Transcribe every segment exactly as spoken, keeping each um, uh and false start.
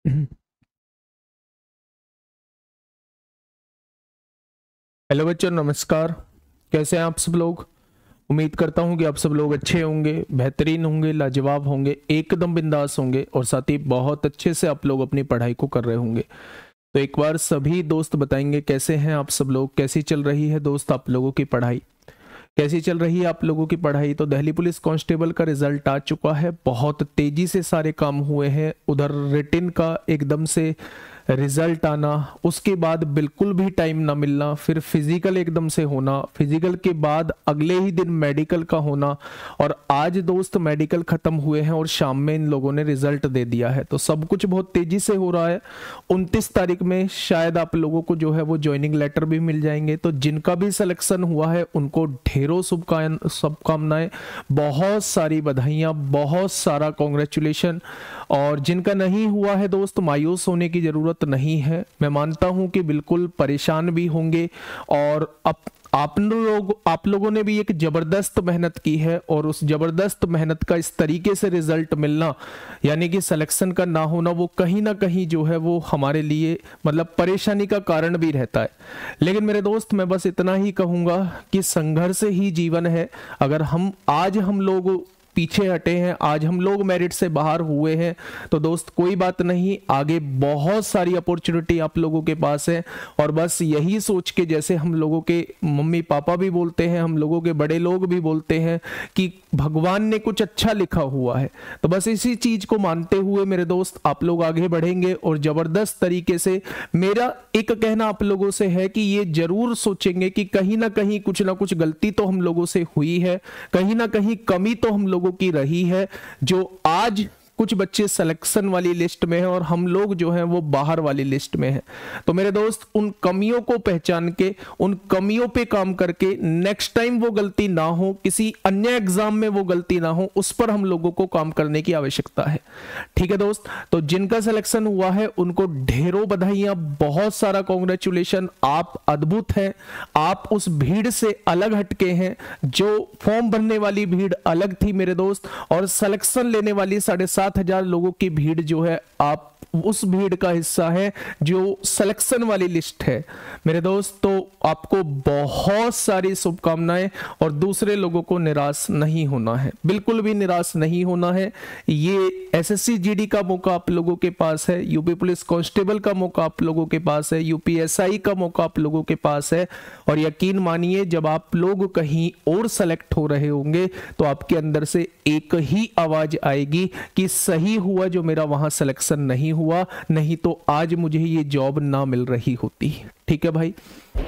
Hello बच्चों, नमस्कार। कैसे हैं आप सब लोग? उम्मीद करता हूं कि आप सब लोग अच्छे होंगे, बेहतरीन होंगे, लाजवाब होंगे, एकदम बिंदास होंगे और साथ ही बहुत अच्छे से आप लोग अपनी पढ़ाई को कर रहे होंगे। तो एक बार सभी दोस्त बताएंगे कैसे हैं आप सब लोग, कैसी चल रही है दोस्त आप लोगों की पढ़ाई, कैसी चल रही है आप लोगों की पढ़ाई। तो दिल्ली पुलिस कांस्टेबल का रिजल्ट आ चुका है, बहुत तेजी से सारे काम हुए हैं। उधर रिटिन का एकदम से रिजल्ट आना, उसके बाद बिल्कुल भी टाइम ना मिलना, फिर फिजिकल एकदम से होना, फिजिकल के बाद अगले ही दिन मेडिकल का होना, और आज दोस्त मेडिकल खत्म हुए हैं और शाम में इन लोगों ने रिजल्ट दे दिया है। तो सब कुछ बहुत तेजी से हो रहा है। उनतीस तारीख में शायद आप लोगों को जो है वो ज्वाइनिंग लेटर भी मिल जाएंगे। तो जिनका भी सिलेक्शन हुआ है उनको ढेरों शुभकामनाएं शुभकामनाएं बहुत सारी बधाइयां, बहुत सारा कॉन्ग्रेचुलेशन। और जिनका नहीं हुआ है दोस्त, मायूस होने की जरूरत नहीं है। मैं मानता हूं कि बिल्कुल परेशान भी होंगे, और अब आप लोग आप लोगों ने भी एक जबरदस्त मेहनत की है, और उस जबरदस्त मेहनत का इस तरीके से रिजल्ट मिलना, यानी कि सिलेक्शन का ना होना, वो कहीं ना कहीं जो है वो हमारे लिए मतलब परेशानी का कारण भी रहता है। लेकिन मेरे दोस्त, मैं बस इतना ही कहूंगा कि संघर्ष ही जीवन है। अगर हम आज हम लोग पीछे हटे हैं, आज हम लोग मेरिट से बाहर हुए हैं, तो दोस्त कोई बात नहीं, आगे बहुत सारी अपॉर्चुनिटी आप लोगों के पास है। और बस यही सोच के, जैसे हम लोगों के मम्मी पापा भी बोलते हैं, हम लोगों के बड़े लोग भी बोलते हैं कि भगवान ने कुछ अच्छा लिखा हुआ है, तो बस इसी चीज को मानते हुए मेरे दोस्त आप लोग आगे बढ़ेंगे। और जबरदस्त तरीके से मेरा एक कहना आप लोगों से है कि ये जरूर सोचेंगे कि कहीं ना कहीं कुछ ना कुछ गलती तो हम लोगों से हुई है, कहीं ना कहीं कमी तो हम लोगों की रही है, जो आज कुछ बच्चे सिलेक्शन वाली लिस्ट में हैं और हम लोग जो हैं वो बाहर वाली लिस्ट में हैं। तो मेरे दोस्त, उन कमियों को पहचान के, उन कमियों पे काम करके नेक्स्ट टाइम वो गलती ना हो, किसी अन्य एग्जाम में वो गलती ना हो, उस पर हम लोगों को काम करने की आवश्यकता है। ठीक है दोस्त? तो जिनका सिलेक्शन हुआ है उनको ढेरों बधाइयां, बहुत सारा कॉन्ग्रेचुलेशन। आप अद्भुत हैं, आप उस भीड़ से अलग हटके हैं। जो फॉर्म भरने वाली भीड़ अलग थी मेरे दोस्त, और सिलेक्शन लेने वाली साढ़े सात हजार लोगों की भीड़ जो है, आप उस भीड़ का हिस्सा है जो सिलेक्शन वाली लिस्ट है मेरे दोस्त। तो आपको बहुत सारी शुभकामनाएं, और दूसरे लोगों को निराश नहीं होना है, बिल्कुल भी निराश नहीं होना है। ये एसएससी जीडी का मौका आप लोगों के पास है, यूपी पुलिस कांस्टेबल का मौका आप लोगों के पास है, यूपीएसआई का मौका आप लोगों के पास है। और यकीन मानिए, जब आप लोग कहीं और सेलेक्ट हो रहे होंगे तो आपके अंदर से एक ही आवाज आएगी कि सही हुआ जो मेरा वहां सिलेक्शन नहीं हुआ, नहीं तो आज मुझे ये जॉब ना मिल रही होती। ठीक है भाई?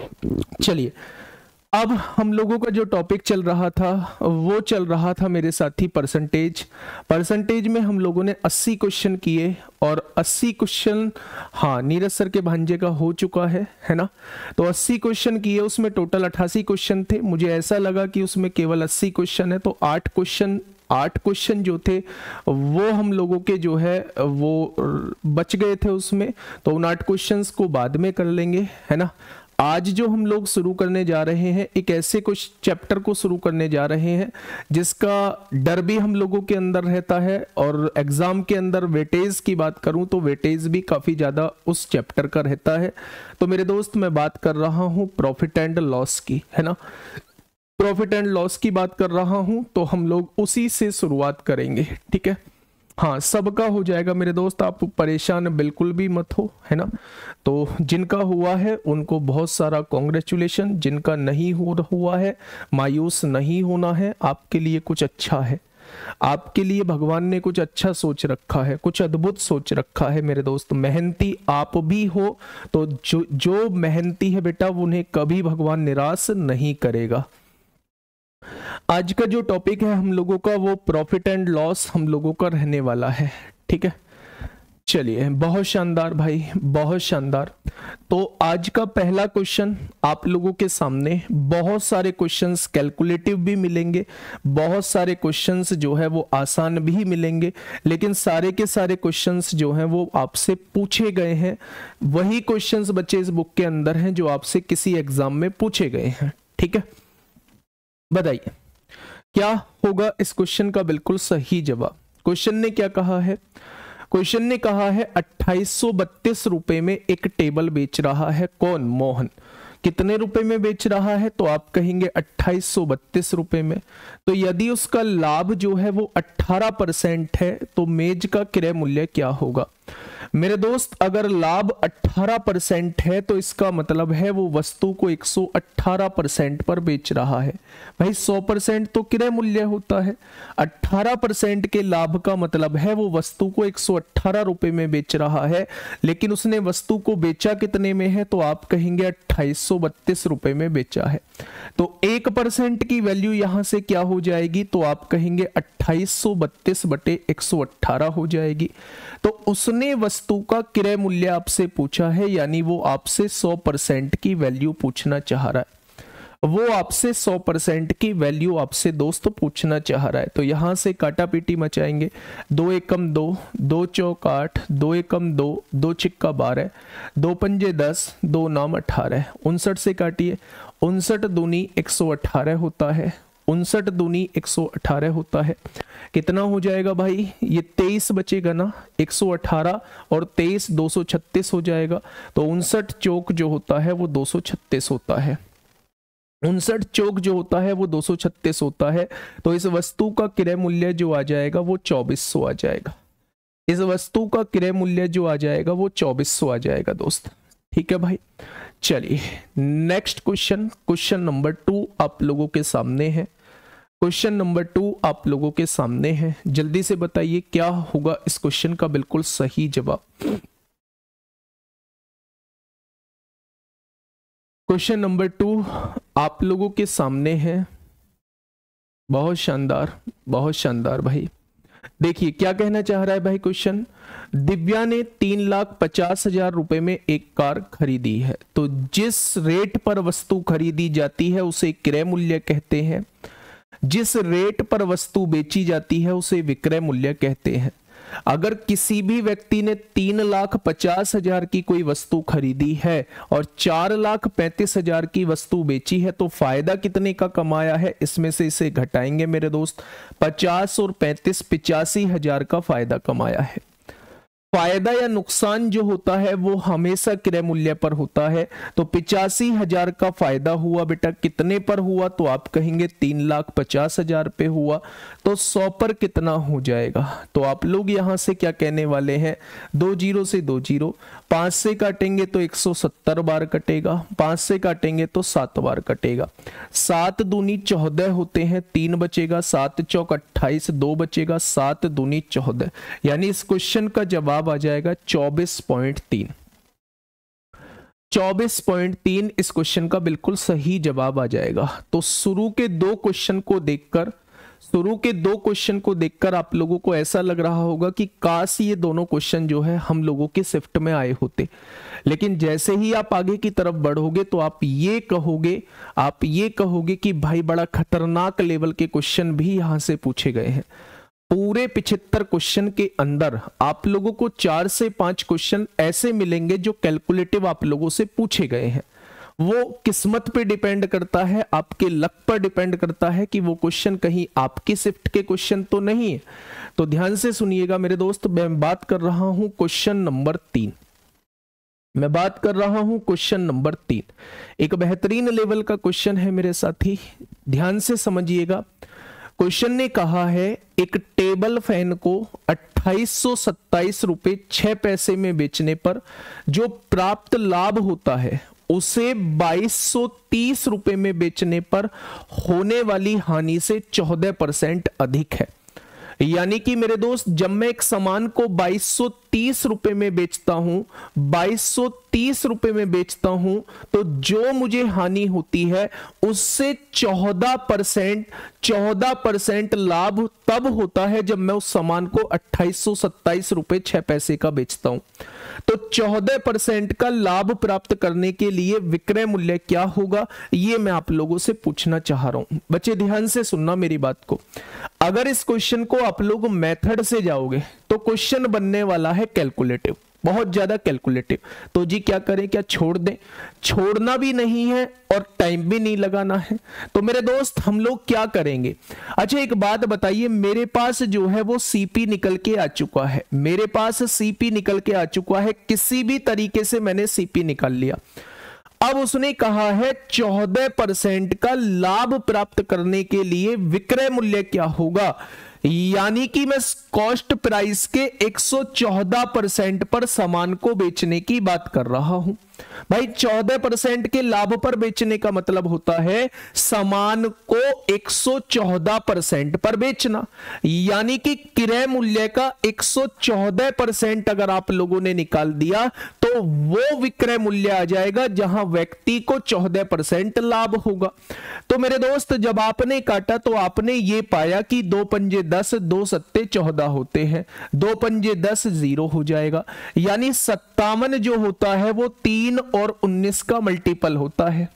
चलिए, अब हम लोगों का जो टॉपिक चल रहा था वो चल रहा था मेरे साथी परसेंटेज। परसेंटेज में हम लोगों ने अस्सी क्वेश्चन किए, और अस्सी क्वेश्चन, हाँ, नीरज सर के भांजे का हो चुका है है ना? तो अस्सी क्वेश्चन किए, उसमें टोटल अट्ठासी क्वेश्चन थे। मुझे ऐसा लगा कि उसमें केवल अस्सी क्वेश्चन है, तो आठ क्वेश्चन आठ क्वेश्चन जो थे वो हम लोगों के जो है वो बच गए थे उसमें। तो उन आठ क्वेश्चंस को बाद में कर लेंगे, है ना? आज जो हम लोग शुरू करने जा रहे हैं, एक ऐसे कुछ चैप्टर को शुरू करने जा रहे हैं जिसका डर भी हम लोगों के अंदर रहता है, और एग्जाम के अंदर वेटेज की बात करूं तो वेटेज भी काफी ज्यादा उस चैप्टर का रहता है। तो मेरे दोस्त, मैं बात कर रहा हूं प्रॉफिट एंड लॉस की, है ना? प्रॉफिट एंड लॉस की बात कर रहा हूं, तो हम लोग उसी से शुरुआत करेंगे। ठीक है? हाँ, सबका हो जाएगा मेरे दोस्त, आप परेशान बिल्कुल भी मत हो, है ना? तो जिनका हुआ है उनको बहुत सारा कॉन्ग्रेचुलेशन, जिनका नहीं हो हुआ है मायूस नहीं होना है। आपके लिए कुछ अच्छा है, आपके लिए भगवान ने कुछ अच्छा सोच रखा है, कुछ अद्भुत सोच रखा है मेरे दोस्त। मेहनती आप भी हो, तो जो जो मेहनती है बेटा, उन्हें कभी भगवान निराश नहीं करेगा। आज का जो टॉपिक है हम लोगों का, वो प्रॉफिट एंड लॉस हम लोगों का रहने वाला है। ठीक है? चलिए, बहुत शानदार भाई, बहुत शानदार। तो आज का पहला क्वेश्चन आप लोगों के सामने, बहुत सारे क्वेश्चंस कैलकुलेटिव भी मिलेंगे, बहुत सारे क्वेश्चंस जो है वो आसान भी मिलेंगे, लेकिन सारे के सारे क्वेश्चंस जो हैं वो आपसे पूछे गए हैं। वही क्वेश्चंस बच्चे इस बुक के अंदर हैं जो आपसे किसी एग्जाम में पूछे गए हैं। ठीक है? बताइए क्या होगा इस क्वेश्चन का बिल्कुल सही जवाब। क्वेश्चन ने क्या कहा है? क्वेश्चन ने कहा है अट्ठाईस सौ बत्तीस रुपए में एक टेबल बेच रहा है कौन? मोहन। कितने रुपए में बेच रहा है? तो आप कहेंगे अट्ठाईस सौ बत्तीस रुपए में। तो यदि उसका लाभ जो है वो अठारह परसेंट है तो मेज का क्रय मूल्य क्या होगा? मेरे दोस्त, अगर लाभ अठारह परसेंट है तो इसका मतलब है वो वस्तु को एक सौ अठारह परसेंट पर बेच रहा है। भाई सौ परसेंट तो क्रय मूल्य होता है, अठारह परसेंट के लाभ का मतलब है वो वस्तु को एक सौ अठारह रुपए में बेच रहा है, लेकिन उसने वस्तु को बेचा कितने में है? तो आप कहेंगे अट्ठाईस सौ बत्तीस रुपए में बेचा है। तो एक परसेंट की वैल्यू यहां से क्या हो जाएगी? तो आप कहेंगे अट्ठाईस सौ बत्तीस बटे एक सौ अठारह हो जाएगी। तो उसने वस्तु का क्रय मूल्य आपसे पूछा है, यानी वो आपसे सौ परसेंट की वैल्यू पूछना चाह रहा है। वो आपसे सौ परसेंट की वैल्यू आपसे दोस्त पूछना चाह रहा है। तो यहां से काटा पीटी मचाएंगे। दो एकम दो, दो चौक आठ, दो एकम दो, दो छिक्का बारह, दो पंजे दस, दो नाम अठारह। उनसठ से काटिए। उनसठ दूनी एक सौ अठारह होता है, उनसठ दूनी एक सौ अठारह होता है। कितना हो जाएगा भाई? ये तेईस बचेगा ना, एक सौ अठारह और तेईस दो सौ छत्तीस हो जाएगा। तो उनसठ चौक जो होता है वो दो सौ छत्तीस होता है। उनसठ चौक जो होता है वो दो सौ छत्तीस होता है। तो इस वस्तु का क्रय मूल्य जो आ जाएगा वो चौबीस सौ आ जाएगा। इस वस्तु का क्रय मूल्य जो आ जाएगा वो चौबीस सौ आ जाएगा दोस्त। ठीक है भाई, चलिए next question, question number two आप लोगों के सामने है। क्वेश्चन नंबर टू आप लोगों के सामने है। जल्दी से बताइए क्या होगा इस क्वेश्चन का बिल्कुल सही जवाब। क्वेश्चन नंबर टू आप लोगों के सामने है। बहुत शानदार, बहुत शानदार भाई। देखिए क्या कहना चाह रहा है भाई क्वेश्चन। दिव्या ने तीन लाख पचास हजार रुपए में एक कार खरीदी है, तो जिस रेट पर वस्तु खरीदी जाती है उसे क्रय मूल्य कहते हैं, जिस रेट पर वस्तु बेची जाती है उसे विक्रय मूल्य कहते हैं। अगर किसी भी व्यक्ति ने तीन लाख पचास हजार की कोई वस्तु खरीदी है और चार लाख पैंतीस हजार की वस्तु बेची है तो फायदा कितने का कमाया है? इसमें से इसे घटाएंगे मेरे दोस्त। पचास और पैंतीस पिचासी हजार का फायदा कमाया है। फायदा या नुकसान जो होता है वो हमेशा क्रय मूल्य पर होता है। तो पिचासी हजार का फायदा हुआ बेटा, कितने पर हुआ? तो आप कहेंगे तीन लाख पचास हजार पे हुआ। तो सौ पर कितना हो जाएगा? तो आप लोग यहां से क्या कहने वाले हैं? दो जीरो से दो जीरो, पांच से काटेंगे तो एक सौ सत्तर बार कटेगा, पांच से काटेंगे तो सात बार कटेगा। सात दूनी चौदह होते हैं, तीन बचेगा, सात चौक अट्ठाईस, दो बचेगा, सात दूनी चौदह। यानी इस क्वेश्चन का जवाब आ जाएगा चौबीस पॉइंट तीन। चौबीस पॉइंट तीन इस क्वेश्चन का बिल्कुल सही जवाब आ जाएगा। तो शुरू के दो क्वेश्चन को देखकर शुरू के दो क्वेश्चन को देखकर आप लोगों को ऐसा लग रहा होगा कि काश ये दोनों क्वेश्चन जो है हम लोगों के शिफ्ट में आए होते, लेकिन जैसे ही आप आगे की तरफ बढ़ोगे तो आप ये कहोगे आप ये कहोगे कि भाई बड़ा खतरनाक लेवल के क्वेश्चन भी यहां से पूछे गए हैं। पूरे पिछहत्तर क्वेश्चन के अंदर आप लोगों को चार से पांच क्वेश्चन ऐसे मिलेंगे जो कैलकुलेटिव आप लोगों से पूछे गए हैं। वो किस्मत पे डिपेंड करता है, आपके लक पर डिपेंड करता है कि वो क्वेश्चन कहीं आपकी शिफ्ट के क्वेश्चन तो नहीं है। तो ध्यान से सुनिएगा मेरे दोस्त, मैं बात कर रहा हूं क्वेश्चन नंबर तीन मैं बात कर रहा हूं क्वेश्चन नंबर तीन। एक बेहतरीन लेवल का क्वेश्चन है मेरे साथी, ध्यान से समझिएगा। क्वेश्चन ने कहा है एक टेबल फैन को अट्ठाईस सौ सत्ताईस रुपए छह पैसे में बेचने पर जो प्राप्त लाभ होता है उसे बाईस सौ तीस रुपए में बेचने पर होने वाली हानि से चौदह परसेंट अधिक है। यानी कि मेरे दोस्त, जब मैं एक सामान को बाईस सौ तीस रुपए में बेचता हूं बाईस सौ तीस रुपए में बेचता हूं तो जो मुझे हानि होती है उससे चौदह परसेंट चौदह परसेंट लाभ तब होता है जब मैं उस सामान को अट्ठाईस सौ सत्ताईस रुपए छह पैसे का बेचता हूं। तो चौदह परसेंट का लाभ प्राप्त करने के लिए विक्रय मूल्य क्या होगा, ये मैं आप लोगों से पूछना चाह रहा हूं। बच्चे ध्यान से सुनना मेरी बात को। अगर इस क्वेश्चन को आप लोग मेथड से जाओगे तो क्वेश्चन बनने वाला है कैलकुलेटिव। बहुत ज्यादा कैलकुलेटिव। तो जी क्या करें, क्या छोड़ दें? छोड़ना भी नहीं है और टाइम भी नहीं लगाना है। तो मेरे दोस्त हम लोग क्या करेंगे? अच्छा एक बात बताइए, मेरे पास जो है वो सीपी निकल के आ चुका है, मेरे पास सीपी निकल के आ चुका है, किसी भी तरीके से मैंने सीपी निकाल लिया। अब उसने कहा है चौदह परसेंट का लाभ प्राप्त करने के लिए विक्रय मूल्य क्या होगा, यानी कि मैं कॉस्ट प्राइस के एक सौ चौदह परसेंट पर सामान को बेचने की बात कर रहा हूं। भाई चौदह परसेंट के लाभ पर बेचने का मतलब होता है सामान को एक सौ चौदह परसेंट पर बेचना, यानी कि क्रय मूल्य का एक सौ चौदह परसेंट अगर आप लोगों ने निकाल दिया तो वो विक्रय मूल्य आ जाएगा जहां व्यक्ति को चौदह परसेंट लाभ होगा। तो मेरे दोस्त जब आपने काटा तो आपने ये पाया कि दो पंजे दस, दो सत्ते चौदह होते हैं, दो पंजे दस जीरो हो जाएगा, यानी सत्तावन जो होता है वो तीन और उन्नीस का मल्टीपल होता है,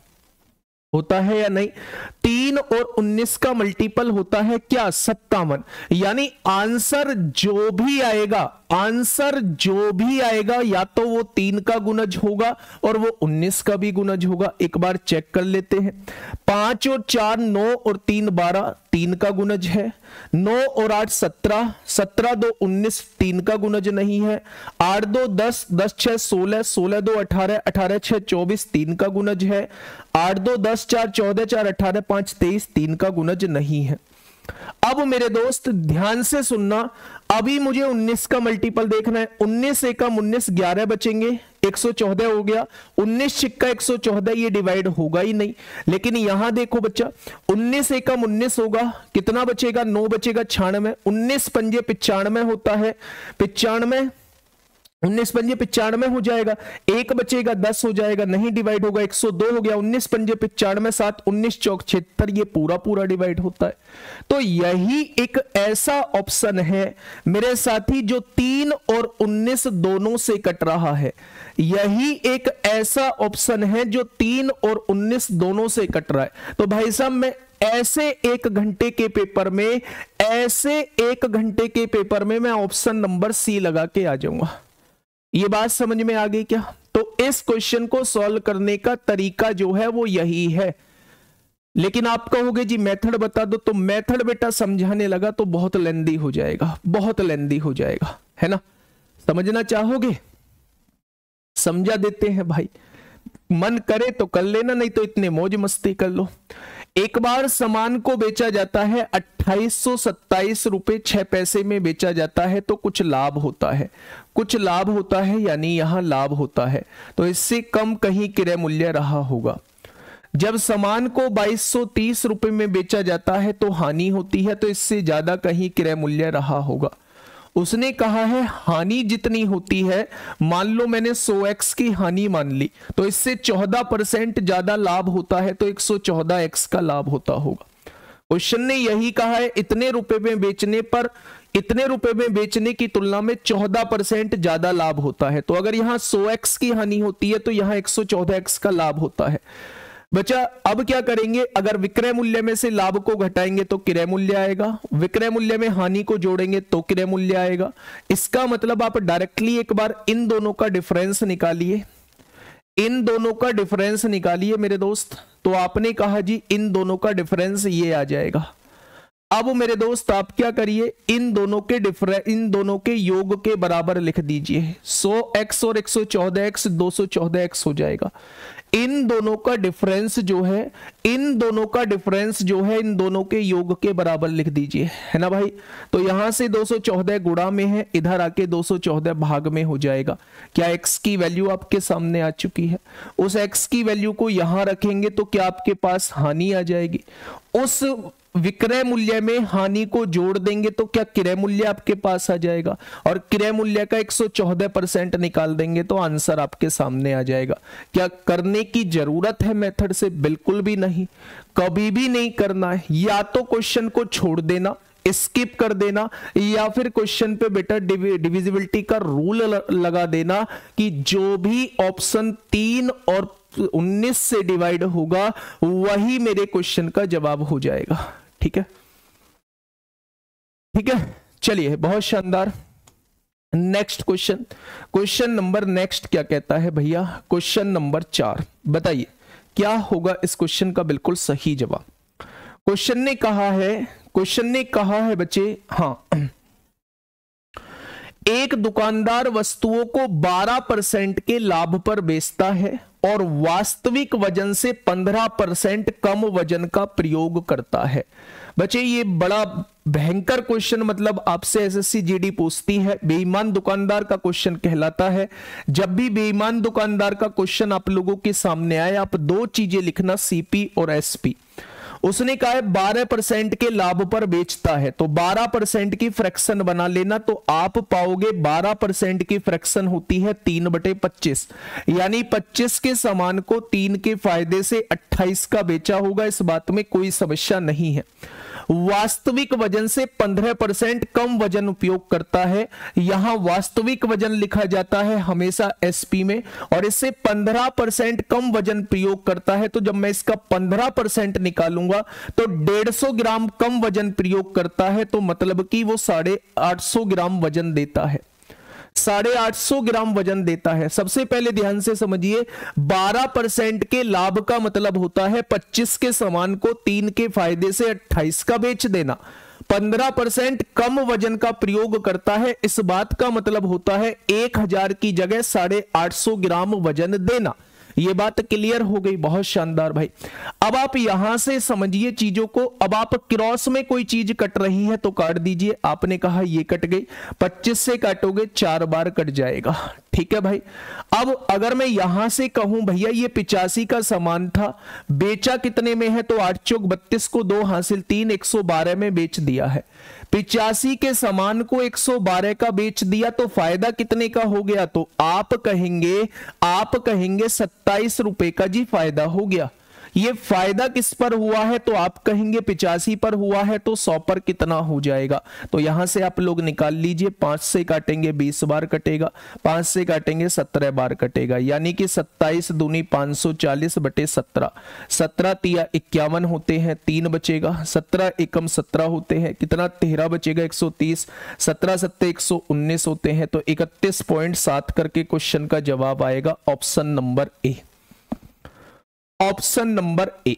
होता है या नहीं? तीन और उन्नीस का मल्टीपल होता है क्या? सत्तावन। यानी आंसर जो भी आएगा, आंसर जो भी आएगा या तो वो तीन का गुणज होगा और वो उन्नीस का भी गुणज होगा। एक बार चेक कर लेते हैं। पांच और चार नौ और तीन बारह, तीन का गुणज है। नौ और आठ सत्रह, सत्रह दो उन्नीस, तीन का गुणज नहीं है। आठ दो दस, दस छह सोलह, सोलह दो अठारह, अठारह छह चौबीस, तीन का गुणज है। आठ दो दस, चार चौदह, चार अठारह, पांच तेईस, तीन का गुणज नहीं है। अब मेरे दोस्त ध्यान से सुनना, अभी मुझे उन्नीस का मल्टीपल देखना है। उन्नीस एकम उन्नीस, ग्यारह बचेंगे, एक सौ चौदह हो गया। उन्नीस छिक्का एक सौ चौदह, ये डिवाइड होगा ही नहीं। लेकिन यहां देखो बच्चा, उन्नीस एकम उन्नीस होगा, कितना बचेगा? नौ बचेगा, छियानवे। उन्नीस पंजे पिचानवे होता है, पिचानवे, उन्नीस पंजे पिचानवे हो जाएगा। एक बचेगा, दस हो जाएगा, नहीं डिवाइड होगा, एक सौ दो हो गया। उन्नीस पंजे पिचानवे, सात उन्नीस चौक छिहत्तर, ये पूरा पूरा डिवाइड होता है। तो यही एक ऐसा ऑप्शन है मेरे साथी जो तीन और उन्नीस दोनों से कट रहा है। यही एक ऐसा ऑप्शन है जो तीन और उन्नीस दोनों से कट रहा है। तो भाई साहब मैं ऐसे एक घंटे के पेपर में, ऐसे एक घंटे के पेपर में मैं ऑप्शन नंबर सी लगा के आ जाऊंगा। ये बात समझ में आ गई क्या? तो इस क्वेश्चन को सॉल्व करने का तरीका जो है वो यही है। लेकिन आप कहोगे जी मेथड बता दो, तो मेथड बेटा समझाने लगा तो बहुत लेंदी हो जाएगा, बहुत लेंदी हो जाएगा, है ना? समझना चाहोगे? समझा देते हैं भाई, मन करे तो कर लेना, नहीं तो इतने मौज मस्ती कर लो। एक बार सामान को बेचा जाता है अट्ठाईस सौ सत्ताईस रुपए छह पैसे में बेचा जाता है, तो कुछ लाभ होता है, कुछ लाभ होता है, यानी यहां लाभ होता है। तो इससे कम कहीं क्रय मूल्य रहा होगा। जब सामान को बाईस सौ तीस रुपए में बेचा जाता है तो हानि होती है, तो इससे ज्यादा कहीं क्रय मूल्य रहा होगा। उसने कहा है हानि जितनी होती है, मान लो मैंने सौ एक्स की हानि मान ली, तो इससे चौदह परसेंट ज्यादा लाभ होता है, तो एक सौ चौदह एक्स का लाभ होता होगा। क्वेश्चन ने यही कहा है इतने रुपए में बेचने पर, इतने रुपए में बेचने की तुलना में चौदह परसेंट ज्यादा लाभ होता है। तो अगर यहां सौ एक्स की हानि होती है तो यहां एक सौ चौदह एक्स का लाभ होता है। बच्चा अब क्या करेंगे? अगर विक्रय मूल्य में से लाभ को घटाएंगे तो क्रय मूल्य आएगा, विक्रय मूल्य में हानि को जोड़ेंगे तो क्रय मूल्य आएगा। इसका मतलब आप डायरेक्टली एक बार इन दोनों का डिफरेंस निकालिए, इन दोनों का डिफरेंस निकालिए मेरे दोस्त। तो आपने कहा जी इन दोनों का डिफरेंस ये आ जाएगा। अब मेरे दोस्त आप क्या करिए, इन दोनों के डिफरेंस, इन दोनों के योग के बराबर लिख दीजिए। सौ एक्स और एक सौ चौदह एक्स, दो सौ चौदह एक्स हो जाएगा। इन दोनों का डिफरेंस जो है, इन दोनों का डिफरेंस जो है इन दोनों के योग के बराबर लिख दीजिए, है ना भाई? तो यहां से दो सौ चौदह गुणा में है, इधर आके दो सौ चौदह भाग में हो जाएगा। क्या x की वैल्यू आपके सामने आ चुकी है? उस x की वैल्यू को यहां रखेंगे तो क्या आपके पास हानि आ जाएगी? उस विक्रय मूल्य में हानि को जोड़ देंगे तो क्या क्रय मूल्य आपके पास आ जाएगा, और क्रय मूल्य का एक सौ चौदह परसेंट निकाल देंगे तो आंसर आपके सामने आ जाएगा। क्या करने की जरूरत है मेथड से? बिल्कुल भी नहीं, कभी भी नहीं करना है। या तो क्वेश्चन को छोड़ देना, स्किप कर देना, या फिर क्वेश्चन पे बेटा डिविजिबिलिटी का रूल लगा देना कि जो भी ऑप्शन तीन और उन्नीस से डिवाइड होगा वही मेरे क्वेश्चन का जवाब हो जाएगा। ठीक है, ठीक है, चलिए बहुत शानदार। Next question, question number next क्या कहता है भैया, क्वेश्चन नंबर चार, बताइए क्या होगा इस क्वेश्चन का बिल्कुल सही जवाब। क्वेश्चन ने कहा है, क्वेश्चन ने कहा है बच्चे, हाँ, एक दुकानदार वस्तुओं को बारह परसेंट के लाभ पर बेचता है और वास्तविक वजन से पंद्रह परसेंट कम वजन का प्रयोग करता है। बच्चे ये बड़ा भयंकर क्वेश्चन, मतलब आपसे एसएससी जीडी पूछती है, बेईमान दुकानदार का क्वेश्चन कहलाता है। जब भी बेईमान दुकानदार का क्वेश्चन आप लोगों के सामने आए, आप दो चीजें लिखना, सीपी और एसपी। उसने कहा है बारह परसेंट के लाभ पर बेचता है, तो बारह परसेंट की फ्रैक्शन बना लेना, तो आप पाओगे बारह परसेंट की फ्रैक्शन होती है तीन बटे पच्चीस, यानी पच्चीस के सामान को तीन के फायदे से अट्ठाईस का बेचा होगा। इस बात में कोई समस्या नहीं है। वास्तविक वजन से पंद्रह परसेंट कम वजन उपयोग करता है, यहां वास्तविक वजन लिखा जाता है हमेशा एसपी में, और इससे पंद्रह परसेंट कम वजन प्रयोग करता है। तो जब मैं इसका पंद्रह परसेंट निकालूंगा तो डेढ़ सौ ग्राम कम वजन प्रयोग करता है, तो मतलब कि वो साढ़े आठ सौ ग्राम वजन देता है, साढ़े आठ सौ ग्राम वजन देता है। सबसे पहले ध्यान से समझिए, बारह परसेंट के लाभ का मतलब होता है पच्चीस के सामान को तीन के फायदे से अट्ठाईस का बेच देना। पंद्रह परसेंट कम वजन का प्रयोग करता है, इस बात का मतलब होता है एक हजार की जगह साढ़े आठ सौ ग्राम वजन देना। ये बात क्लियर हो गई, बहुत शानदार भाई। अब आप यहां से समझिए चीजों को। अब आप क्रॉस में कोई चीज कट रही है तो काट दीजिए। आपने कहा ये कट गई, पच्चीस से काटोगे चार बार कट जाएगा, ठीक है भाई। अब अगर मैं यहां से कहूं भैया ये पिचासी का सामान था, बेचा कितने में है, तो आठ चौक बत्तीस को दो हासिल तीन, एक सौ बारह में बेच दिया है। पिचासी के सामान को एक सौ बारह का बेच दिया, तो फायदा कितने का हो गया, तो आप कहेंगे आप कहेंगे सत्ताईस रुपए का जी फायदा हो गया। ये फायदा किस पर हुआ है, तो आप कहेंगे पिचासी पर हुआ है, तो सौ पर कितना हो जाएगा। तो यहां से आप लोग निकाल लीजिए, पांच से काटेंगे बीस बार कटेगा, पांच से काटेंगे सत्रह बार कटेगा, यानी कि सत्ताईस दूनी पांच सौ चालीस बटे सत्रह, सत्रह तिया इक्यावन होते हैं, तीन बचेगा, सत्रह एकम सत्रह होते हैं, कितना तेरह बचेगा, एक सौ तीस, सत्रह सत्ते एक सौ उन्नीस होते हैं, तो इकतीस पॉइंट सात करके क्वेश्चन का जवाब आएगा option number A, option number A.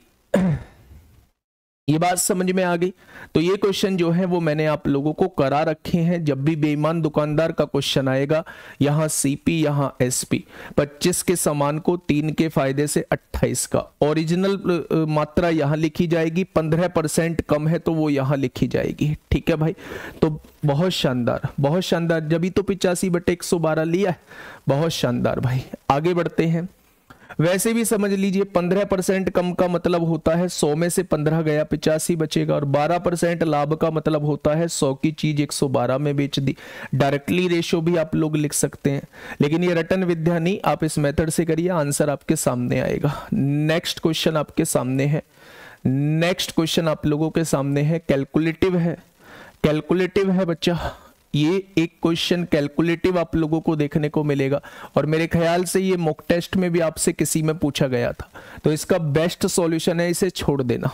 ये बात समझ में आ गई। तो ये क्वेश्चन जो है वो मैंने आप लोगों को करा रखे हैं। जब भी बेईमान दुकानदार का क्वेश्चन आएगा, यहां सीपी यहां एसपी, पच्चीस के सामान को तीन के फायदे से अट्ठाईस का, ओरिजिनल मात्रा यहां लिखी जाएगी, पंद्रह परसेंट कम है तो वो यहां लिखी जाएगी, ठीक है भाई। तो बहुत शानदार, बहुत शानदार, जब ही तो पिचासी बटे एक सौ बारह लिया है, बहुत शानदार भाई। आगे बढ़ते हैं। वैसे भी समझ लीजिए पंद्रह परसेंट कम का मतलब होता है सौ में से पंद्रह गया, पिचासी बचेगा, और बारह परसेंट लाभ का मतलब होता है सौ की चीज एक सौ बारह में बेच दी। डायरेक्टली रेशो भी आप लोग लिख सकते हैं, लेकिन ये रटन विद्या नहीं, आप इस मेथड से करिए, आंसर आपके सामने आएगा। नेक्स्ट क्वेश्चन आपके सामने है, नेक्स्ट क्वेश्चन आप लोगों के सामने है, कैलकुलेटिव है, कैलकुलेटिव है बच्चा। ये एक क्वेश्चन कैलकुलेटिव आप लोगों को देखने को मिलेगा, और मेरे ख्याल से ये मॉक टेस्ट में भी आपसे किसी में पूछा गया था। तो इसका बेस्ट सॉल्यूशन है इसे छोड़ देना,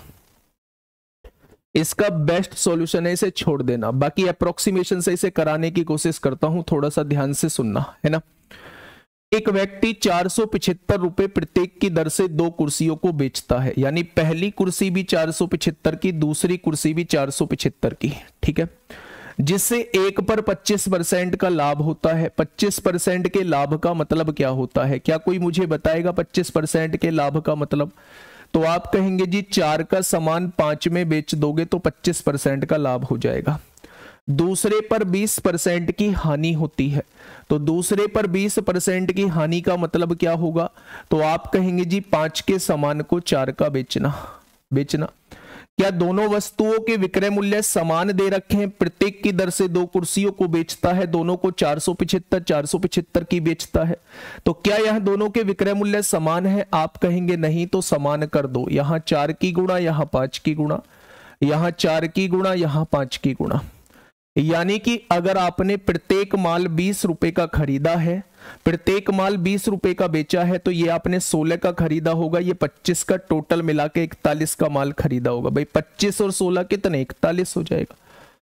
इसका बेस्ट सॉल्यूशन है इसे छोड़ देना। बाकी अप्रोक्सीमेशन से इसे कराने की कोशिश करता हूं, थोड़ा सा ध्यान से सुनना है ना। एक व्यक्ति चार सौ पिछहत्तर रुपए प्रत्येक की दर से दो कुर्सियों को बेचता है, यानी पहली कुर्सी भी चार सौ पिछहत्तर की, दूसरी कुर्सी भी चार सौ पिछहत्तर की, ठीक है, जिससे एक पर पच्चीस परसेंट का लाभ होता है। पच्चीस परसेंट के लाभ का मतलब क्या होता है, क्या कोई मुझे बताएगा पच्चीस परसेंट के लाभ का मतलब? तो आप कहेंगे जी चार का सामान पांच में बेच दोगे तो पच्चीस परसेंट का लाभ हो जाएगा। दूसरे पर बीस परसेंट की हानि होती है, तो दूसरे पर बीस परसेंट की हानि का मतलब क्या होगा? तो आप कहेंगे जी पांच के सामान को चार का बेचना बेचना क्या दोनों वस्तुओं के विक्रय मूल्य समान दे रखे हैं? प्रत्येक की दर से दो कुर्सियों को बेचता है, दोनों को चार सौ पिछहत्तर चार सौ पिछहत्तर की बेचता है, तो क्या यह दोनों के विक्रय मूल्य समान है? आप कहेंगे नहीं, तो समान कर दो, यहां चार की गुणा यहां पांच की गुणा, यहां चार की गुणा यहां पांच की गुणा, यानी कि अगर आपने प्रत्येक माल बीस रुपए का खरीदा है, प्रत्येक माल बीस रुपए का बेचा है, तो ये आपने सोलह का खरीदा होगा, ये पच्चीस का, टोटल मिला के इकतालीस का माल खरीदा होगा। भाई पच्चीस और सोलह कितने? इकतालीस हो जाएगा।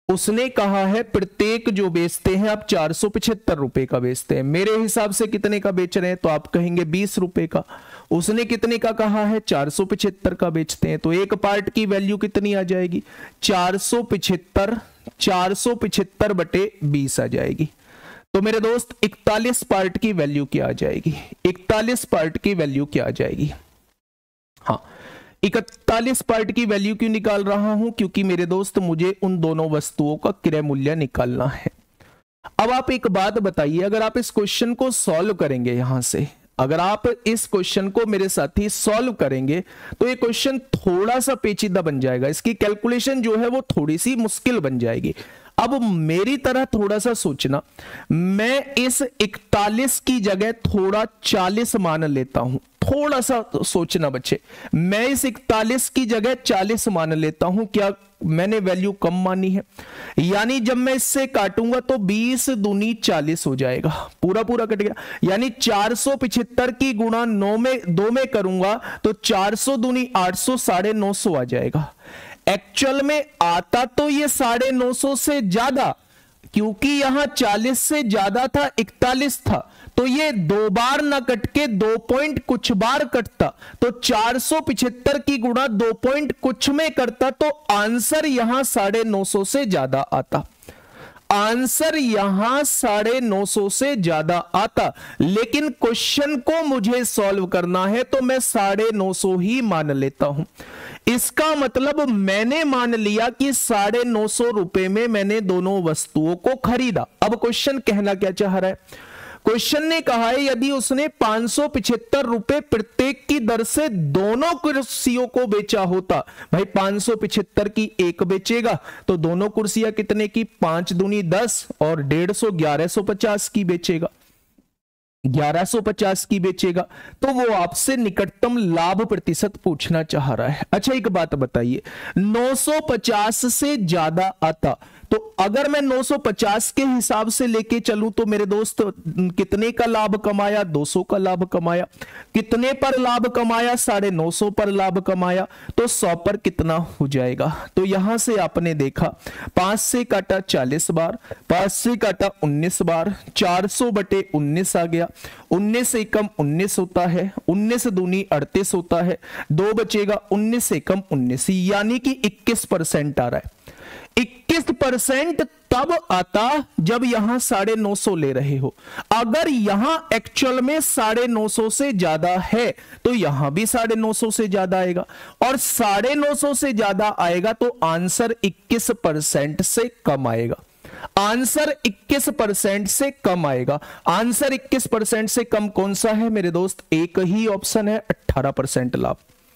उसने कहा है प्रत्येक जो बेचते हैं आप चार सौ पिछहत्तर रुपए का बेचते हैं, मेरे हिसाब से कितने का बेच रहे हैं, तो आप कहेंगे बीस रुपए का। उसने कितने का कहा है, चार सौ पिछहत्तर का बेचते हैं, तो एक पार्ट की वैल्यू कितनी आ जाएगी, चार सौ पिछहत्तर, चार सौ पिछहत्तर बटे बीस आ जाएगी। तो मेरे दोस्त इकतालीस पार्ट की वैल्यू क्या आ जाएगी, इकतालीस पार्ट की वैल्यू क्या आ जाएगी। हाँ, इकतालीस पार्ट की वैल्यू क्यों निकाल रहा हूं, क्योंकि मेरे दोस्त मुझे उन दोनों वस्तुओं का क्रय मूल्य निकालना है। अब आप एक बात बताइए, अगर आप इस क्वेश्चन को सॉल्व करेंगे, यहां से अगर आप इस क्वेश्चन को मेरे साथ ही सॉल्व करेंगे तो ये क्वेश्चन थोड़ा सा पेचीदा बन जाएगा, इसकी कैलकुलेशन जो है वो थोड़ी सी मुश्किल बन जाएगी। अब मेरी तरह थोड़ा सा सोचना, मैं इस इकतालीस की जगह थोड़ा चालीस मान लेता हूं, थोड़ा सा सोचना बच्चे, मैं इस इकतालीस की जगह चालीस मान लेता हूं, क्या मैंने वैल्यू कम मानी है, यानी जब मैं इससे काटूंगा तो बीस दूनी चालीस हो जाएगा, पूरा पूरा कट गया, यानी चार सौ पिछहत्तर की गुणा नौ में दो में करूंगा तो चार सौ दूनी आठ सौ, साढ़े नौ सौ आ जाएगा। एक्चुअल में आता तो ये साढ़े नौ सौ से ज्यादा, क्योंकि यहां चालीस से ज्यादा था, इकतालीस था, तो ये दो बार ना कट के दो पॉइंट कुछ बार कटता, तो चार सौ पिछहत्तर की गुणा दो पॉइंट कुछ में करता, तो आंसर यहां साढ़े नौ सौ से ज्यादा आता, आंसर यहां साढ़े नौ सौ से ज्यादा आता। लेकिन क्वेश्चन को मुझे सॉल्व करना है तो मैं साढ़े नौ सौ ही मान लेता हूं। इसका मतलब मैंने मान लिया कि साढ़े नौ सौ रुपए में मैंने दोनों वस्तुओं को खरीदा। अब क्वेश्चन कहना क्या चाह रहा है, क्वेश्चन ने कहा है यदि उसने पांच सौ पिछहत्तर रुपए प्रत्येक की दर से दोनों कुर्सियों को बेचा होता, भाई पांच सौ पिछहत्तर की एक बेचेगा तो दोनों कुर्सियां कितने की, पांच दूनी दस और डेढ़ सौ ग्यारह सौ पचास की बेचेगा, ग्यारह सौ पचास की बेचेगा, तो वो आपसे निकटतम लाभ प्रतिशत पूछना चाह रहा है। अच्छा एक बात बताइए, नौ सौ पचास से ज्यादा आता, तो अगर मैं नौ सौ पचास के हिसाब से लेके चलूं तो मेरे दोस्त कितने का लाभ कमाया, दो सौ का लाभ कमाया, कितने पर लाभ कमाया, साढ़े नौ सौ पर लाभ कमाया, तो सौ पर कितना हो जाएगा। तो यहां से आपने देखा पांच से काटा चालीस बार, पांच से काटा उन्नीस बार, चार सौ बटे उन्नीस आ गया, उन्नीस से कम उन्नीस होता है, उन्नीस दूनी अड़तीस होता है, दो बचेगा, उन्नीस से कम उन्नीस, यानी कि इक्कीस परसेंट आ रहा है। इक्कीस परसेंट तब आता जब यहां साढ़े नौ सौ ले रहे हो, अगर यहां एक्चुअल में साढ़े नौ सौ से ज्यादा है तो यहां भी साढ़े नौ सौ से ज्यादा आएगा, और साढ़े नौ सौ से ज्यादा आएगा तो आंसर इक्कीस परसेंट से कम आएगा, आंसर इक्कीस परसेंट से कम आएगा। आंसर इक्कीस परसेंट से कम कौन सा है मेरे दोस्त, एक ही ऑप्शन है अठारह परसेंट लाभ,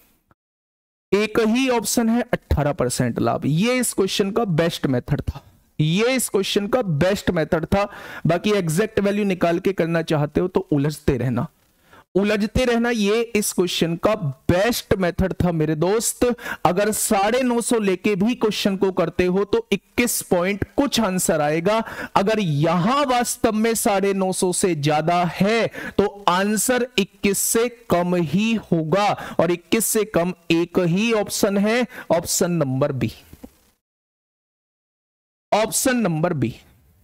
एक ही ऑप्शन है अठारह परसेंट लाभ। ये इस क्वेश्चन का बेस्ट मेथड था, ये इस क्वेश्चन का बेस्ट मेथड था। बाकी एग्जैक्ट वैल्यू निकाल के करना चाहते हो तो उलझते रहना, उलझते रहना, ये इस क्वेश्चन का बेस्ट मेथड था मेरे दोस्त। अगर साढ़े नौ सौ लेके भी क्वेश्चन को करते हो तो इक्कीस पॉइंट कुछ आंसर आएगा, अगर यहां वास्तव में साढ़े नौ सौ से ज्यादा है तो आंसर इक्कीस से कम ही होगा, और इक्कीस से कम एक ही ऑप्शन है, option number B, option number B.